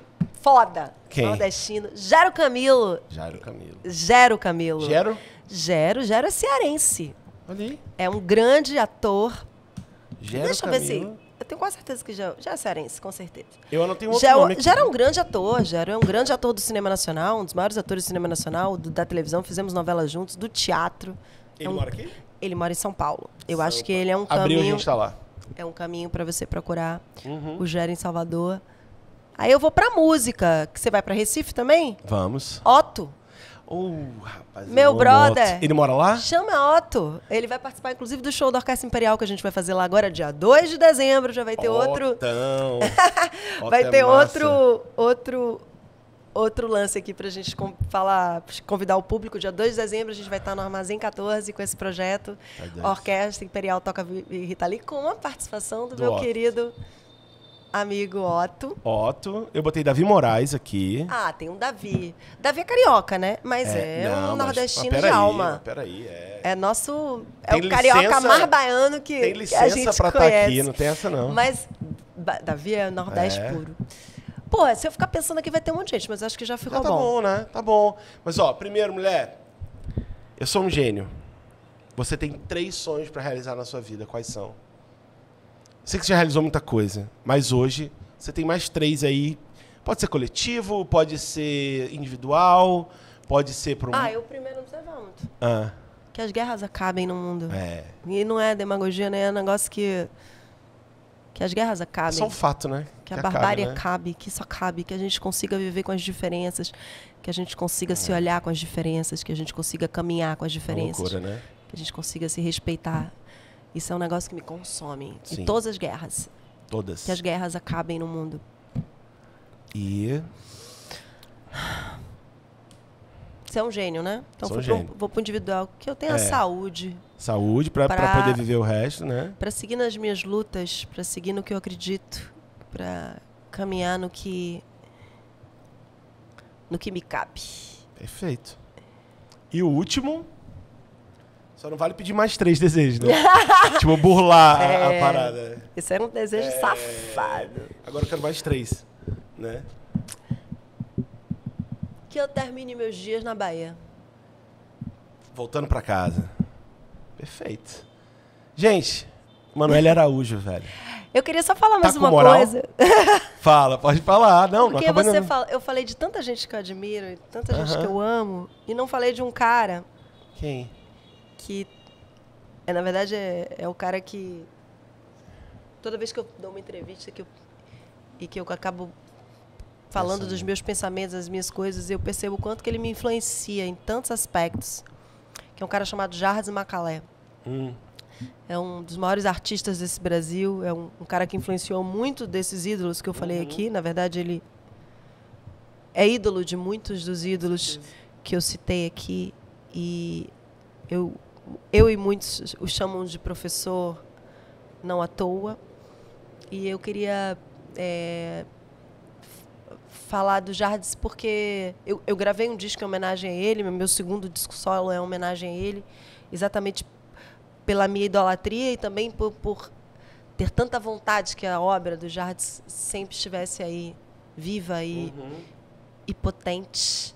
foda, Quem? nordestino, Gero Camilo. Gero Camilo. Gero Camilo. Gero? Gero, Gero é cearense. Olha aí. É um grande ator. Gero Deixa eu Camilo. ver se... Eu tenho quase certeza que já, já é cearense, com certeza. Eu anotei um outro já, nome aqui. Já era um grande ator, já era um grande ator do cinema nacional, um dos maiores atores do cinema nacional, do, da televisão, fizemos novelas juntos, do teatro. Ele é um, mora aqui? Ele mora em São Paulo. Eu São acho que ele é um Abril, caminho... a gente tá lá. É um caminho para você procurar uhum. o Gero em Salvador. Aí eu vou pra música, que você vai pra Recife também? Vamos. Otto. Oh, rapaz, Meu brother. Otto. Ele mora lá? Chama Otto. Ele vai participar, inclusive, do show da Orquestra Imperial que a gente vai fazer lá agora, dia dois de dezembro. Já vai ter outro... Otão. vai Otto ter é outro, outro, outro lance aqui pra gente com, falar, convidar o público. Dia dois de dezembro a gente vai estar no Armazém quatorze com esse projeto. A Orquestra Imperial Toca Rita Lee, com a participação do, do meu Otto. querido... amigo Otto. Otto. Eu botei Davi Moraes aqui. Ah, tem um Davi. Davi é carioca, né? Mas é, é não, um nordestino mas, de alma. Mas peraí, é. É nosso... É tem o carioca licença, mais baiano que, tem que a gente licença pra conhece. estar aqui, não tem essa não. Mas Davi é nordeste é. puro. Pô, se eu ficar pensando aqui vai ter um monte de gente, mas acho que já ficou já tá bom. Tá bom, né? Tá bom. Mas, ó, primeiro, mulher, eu sou um gênio. Você tem três sonhos pra realizar na sua vida. Quais são? Sei que você já realizou muita coisa, mas hoje... Você tem mais três aí. Pode ser coletivo, pode ser individual, pode ser para um... Ah, eu primeiro não sei muito. Ah. Que as guerras acabem no mundo. É. E não é demagogia, né? É um negócio que... Que as guerras acabem. É só um fato, né? Que, que a acabe, barbárie né? acabe, que isso acabe, que a gente consiga viver com as diferenças, que a gente consiga é. se olhar com as diferenças, que a gente consiga caminhar com as diferenças. É loucura, né? Que a gente consiga se respeitar. Isso é um negócio que me consome. Sim. Em todas as guerras. Todas. Que as guerras acabem no mundo. E... Você é um gênio, né? Então Sou um vou, gênio. Pro, vou pro individual. Que eu tenha É. saúde. Saúde pra, pra... Pra- poder viver o resto, né? Pra seguir nas minhas lutas, pra seguir no que eu acredito, pra caminhar no que no que me cabe. Perfeito. E o último... Só não vale pedir mais três desejos, né? Tipo, burlar a- a, É. parada. Esse era um desejo É. safado. Agora eu quero mais três, né? Que eu termine meus dias na Bahia. Voltando pra casa. Perfeito. Gente, Manoel Araújo, velho. Eu queria só falar mais com uma moral? coisa. Fala, pode falar. Não, Porque não acabou você não. fala, eu falei de tanta gente que eu admiro, e tanta gente Aham. que eu amo, e não falei de um cara Quem? que, é, na verdade, é, é o cara que, toda vez que eu dou uma entrevista que eu, e que eu acabo falando Pensando. dos meus pensamentos, das minhas coisas, eu percebo o quanto que ele me influencia em tantos aspectos, que é um cara chamado Jardim Macalé. Hum. É um dos maiores artistas desse Brasil, é um, um cara que influenciou muito desses ídolos que eu falei Uhum. aqui. Na verdade, ele é ídolo de muitos dos ídolos que eu citei aqui. E eu, eu e muitos o chamam de professor não à toa. E eu queria é, f- falar do Jardim porque eu, eu gravei um disco em homenagem a ele, meu segundo disco solo é uma homenagem a ele, exatamente pela minha idolatria e também por, por ter tanta vontade que a obra do Jardim sempre estivesse aí viva e, Uhum. e potente.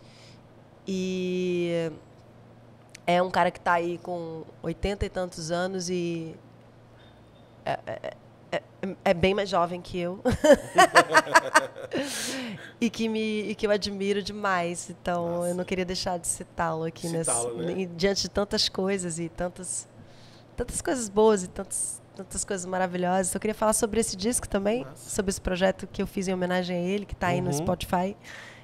E é um cara que está aí com oitenta e tantos anos e é, é, é, é bem mais jovem que eu. e, que me, e que eu admiro demais. Então, Nossa. eu não queria deixar de citá-lo aqui Citá-lo, nessa, né? e diante de tantas coisas e tantas, tantas coisas boas e tantas, tantas coisas maravilhosas. Eu queria falar sobre esse disco também, Nossa. sobre esse projeto que eu fiz em homenagem a ele, que está aí no Uhum. Spotify.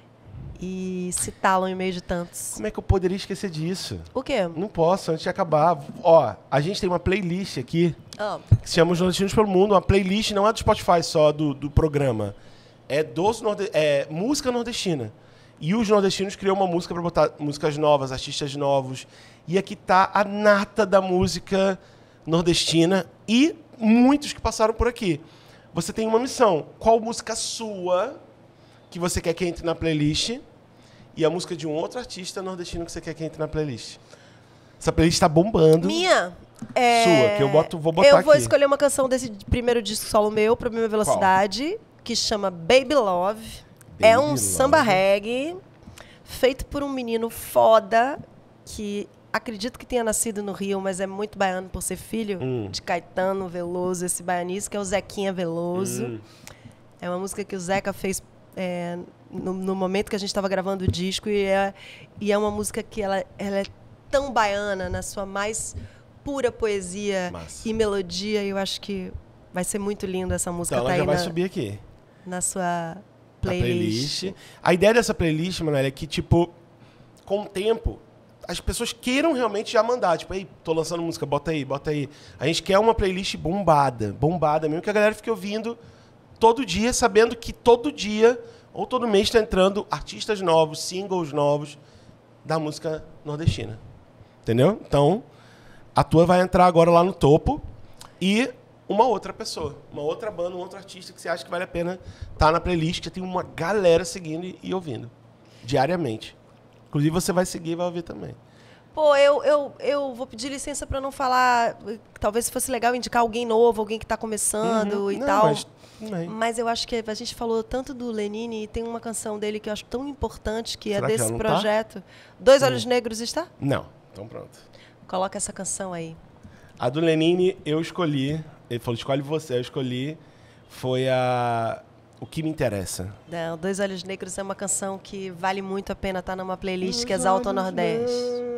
E citá-lo em meio de tantos. Como é que eu poderia esquecer disso? O quê? Não posso, antes de acabar. Ó, a gente tem uma playlist aqui Ah, que se chama Os Nordestinos pelo Mundo. Uma playlist não é do Spotify só, do, do programa. É, dos norde é música nordestina. E os nordestinos criou uma música para botar músicas novas, artistas novos. E aqui tá a nata da música nordestina e muitos que passaram por aqui. Você tem uma missão. Qual música sua que você quer que entre na playlist? E a música de um outro artista nordestino que você quer que entre na playlist? Essa playlist tá bombando. minha? É... Sua, que eu boto- vou botar Eu vou aqui. escolher uma canção desse primeiro disco solo meu, pra minha velocidade, que chama Baby Love. é Baby um Love. samba reggae feito por um menino foda que acredito que tenha nascido no Rio, mas é muito baiano por ser filho Hum. de Caetano Veloso, esse baianista, que é o Zequinha Veloso. Hum. É uma música que o Zeca fez é, no, no momento que a gente estava gravando o disco e é, e é uma música que ela, ela é tão baiana na sua mais pura poesia Massa. e melodia. E eu acho que vai ser muito linda essa música. Então tá ela já aí vai na, subir aqui. na sua Na playlist. playlist. A ideia dessa playlist, Manoel, é que, tipo, com o tempo, as pessoas queiram realmente já mandar. Tipo, ei, tô lançando música, bota aí, bota aí. A gente quer uma playlist bombada, bombada mesmo, que a galera fique ouvindo todo dia, sabendo que todo dia ou todo mês está entrando artistas novos, singles novos da música nordestina. Entendeu? Então, a tua vai entrar agora lá no topo e uma outra pessoa, uma outra banda, um outro artista que você acha que vale a pena estar na playlist, que já tem uma galera seguindo e, e ouvindo diariamente. Inclusive, você vai seguir e vai ouvir também. Pô, eu, eu, eu vou pedir licença para não falar. Talvez fosse legal indicar alguém novo, alguém que está começando Uhum. e Não, tal. mas também. Mas eu acho que a gente falou tanto do Lenine e tem uma canção dele que eu acho tão importante, que Será é que desse ela não tá? projeto. Dois Olhos Negros está? Não. Então pronto. Coloca essa canção aí. A do Lenine eu escolhi, ele falou, escolhe você, eu escolhi, foi a O Que Me Interessa. Não, Dois Olhos Negros é uma canção que vale muito a pena estar numa playlist que exalta o Nordeste.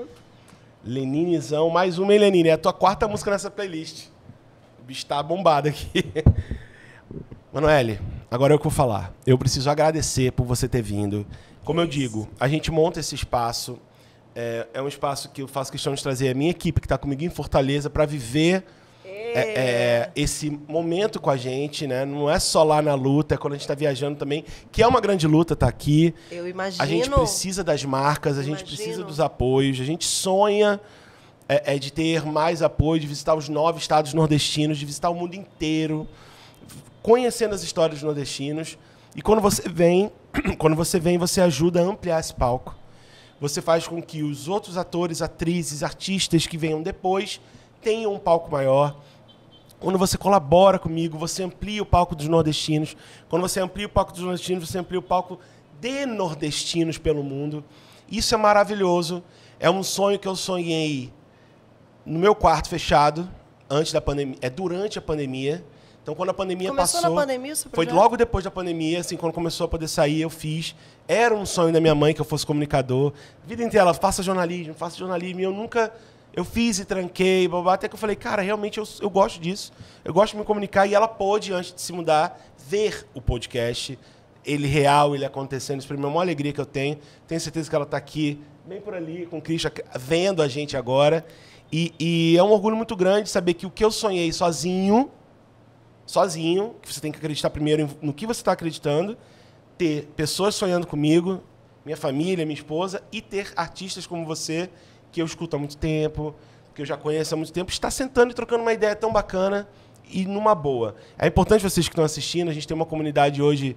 Leninezão, mais uma, hein, Lenine? É a tua quarta música nessa playlist. O bicho tá bombado aqui. Manoel, agora é o que eu vou falar. Eu preciso agradecer por você ter vindo. Como eu digo, a gente monta esse espaço. É, é um espaço que eu faço questão de trazer a minha equipe, que está comigo em Fortaleza, para viver é, é, esse momento com a gente, né? Não é só lá na luta, é quando a gente está viajando também, que é uma grande luta estar tá aqui. Eu imagino. A gente precisa das marcas, a gente Imagino. precisa dos apoios, a gente sonha é, é, de ter mais apoio, de visitar os nove estados nordestinos, de visitar o mundo inteiro, conhecendo as histórias dos nordestinos. E quando você vem, quando você vem, você ajuda a ampliar esse palco. Você faz com que os outros atores, atrizes, artistas que venham depois tenham um palco maior. Quando você colabora comigo, você amplia o palco dos nordestinos. Quando você amplia o palco dos nordestinos, você amplia o palco de nordestinos pelo mundo. Isso é maravilhoso. É um sonho que eu sonhei no meu quarto fechado, antes da pandemia, é durante a pandemia. Então, quando a pandemia Começou passou, na pandemia, o seu foi projeto? logo depois da pandemia, assim, quando começou a poder sair, eu fiz. Era um sonho da minha mãe que eu fosse comunicador. A vida inteira, ela, faça jornalismo, faça jornalismo. E eu nunca... Eu fiz e tranquei, babá, até que eu falei, cara, realmente eu, eu gosto disso. Eu gosto de me comunicar. E ela pôde, antes de se mudar, ver o podcast, ele real, ele acontecendo. Isso para mim é uma alegria que eu tenho. Tenho certeza que ela está aqui, bem por ali, com o Christian, vendo a gente agora. E, e é um orgulho muito grande saber que o que eu sonhei sozinho... sozinho, que você tem que acreditar primeiro no que você está acreditando, ter pessoas sonhando comigo, minha família, minha esposa, e ter artistas como você, que eu escuto há muito tempo, que eu já conheço há muito tempo, está sentando e trocando uma ideia tão bacana e numa boa. É importante vocês que estão assistindo, a gente tem uma comunidade hoje,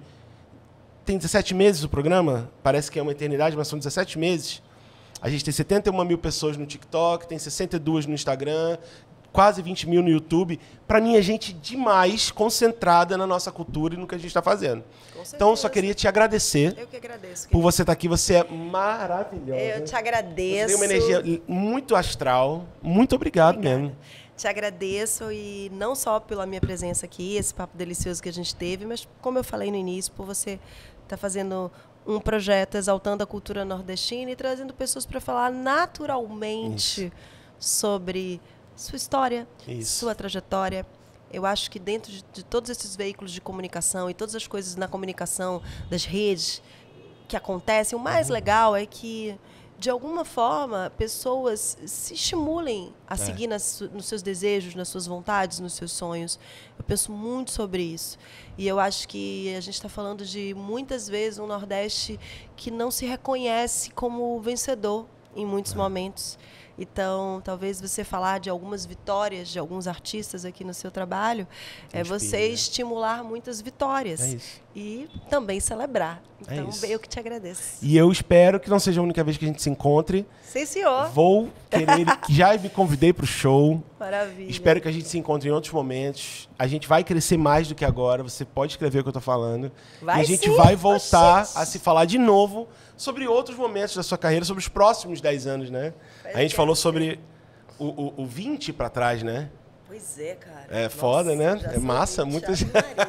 tem dezessete meses o programa, parece que é uma eternidade, mas são dezessete meses. A gente tem setenta e uma mil pessoas no TikTok, tem sessenta e duas no Instagram, quase vinte mil no YouTube. Para mim, é gente demais concentrada na nossa cultura e no que a gente está fazendo. Então, só queria te agradecer. Eu que agradeço. Por você estar aqui. Você é maravilhosa. Eu te agradeço. Você tem uma energia muito astral. Muito obrigado Obrigada. mesmo. Te agradeço, e não só pela minha presença aqui, esse papo delicioso que a gente teve, mas, como eu falei no início, por você estar fazendo um projeto exaltando a cultura nordestina e trazendo pessoas para falar naturalmente Isso. sobre... sua história, Isso. sua trajetória. Eu acho que dentro de, de todos esses veículos de comunicação e todas as coisas na comunicação, das redes que acontecem, o mais uhum. legal é que, de alguma forma, pessoas se estimulem a é. seguir nas, nos seus desejos, nas suas vontades, nos seus sonhos. Eu penso muito sobre isso. E eu acho que a gente está falando de, muitas vezes, um Nordeste que não se reconhece como vencedor em muitos é. momentos. Então, talvez você falar de algumas vitórias de alguns artistas aqui no seu trabalho, é você estimular muitas vitórias. É isso. E também celebrar. Então, é eu que te agradeço. E eu espero que não seja a única vez que a gente se encontre. Sim, senhor. Vou querer... já me convidei para o show. Maravilha. Espero que a gente se encontre em outros momentos. A gente vai crescer mais do que agora. Você pode escrever o que eu estou falando. Vai e a gente sim. vai voltar Oxente. a se falar de novo sobre outros momentos da sua carreira, sobre os próximos dez anos, né? Pois a gente é. falou sobre o, o, o vinte para trás, né? Pois é, cara. É Nossa, foda, né? É massa. Muitas...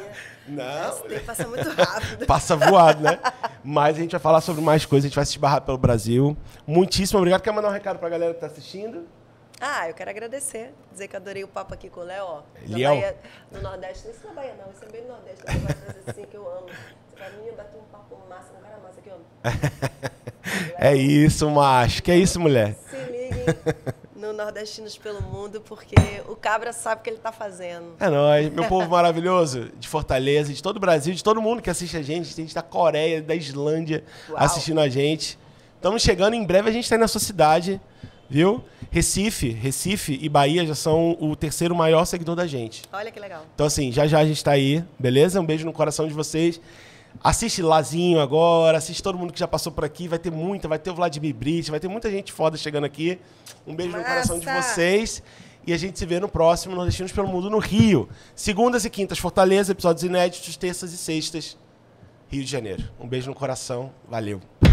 Não. Esse tempo passa muito rápido. Passa voado, né? Mas a gente vai falar sobre mais coisas, a gente vai se esbarrar pelo Brasil. Muitíssimo obrigado. Quer mandar um recado pra galera que tá assistindo? Ah, eu quero agradecer. Dizer que adorei o papo aqui com o Léo, ó. Léo? Bahia, no Nordeste. Não é na Bahia, não. Isso é bem no Nordeste. Você vai trazer assim, que eu amo. Pra mim, eu bati um papo massa, um cara massa aqui, ó. É isso, macho. Que é isso, mulher? Se liguem no Nordestinos pelo Mundo, porque o cabra sabe o que ele tá fazendo. É nóis. Meu povo maravilhoso, de Fortaleza, de todo o Brasil, de todo mundo que assiste a gente. Tem gente da Coreia, da Islândia Uau. assistindo a gente. Estamos chegando, em breve a gente está aí na sua cidade, viu? Recife, Recife e Bahia já são o terceiro maior seguidor da gente. Olha que legal. Então, assim, já já a gente está aí, beleza? Um beijo no coração de vocês. Assiste Lazinho agora, assiste todo mundo que já passou por aqui. Vai ter muita, vai ter o Vladimir Brito, vai ter muita gente foda chegando aqui. Um beijo Massa. no coração de vocês. E a gente se vê no próximo Nordestinos pelo Mundo no Rio. Segundas e quintas, Fortaleza, episódios inéditos, terças e sextas, Rio de Janeiro. Um beijo no coração, valeu.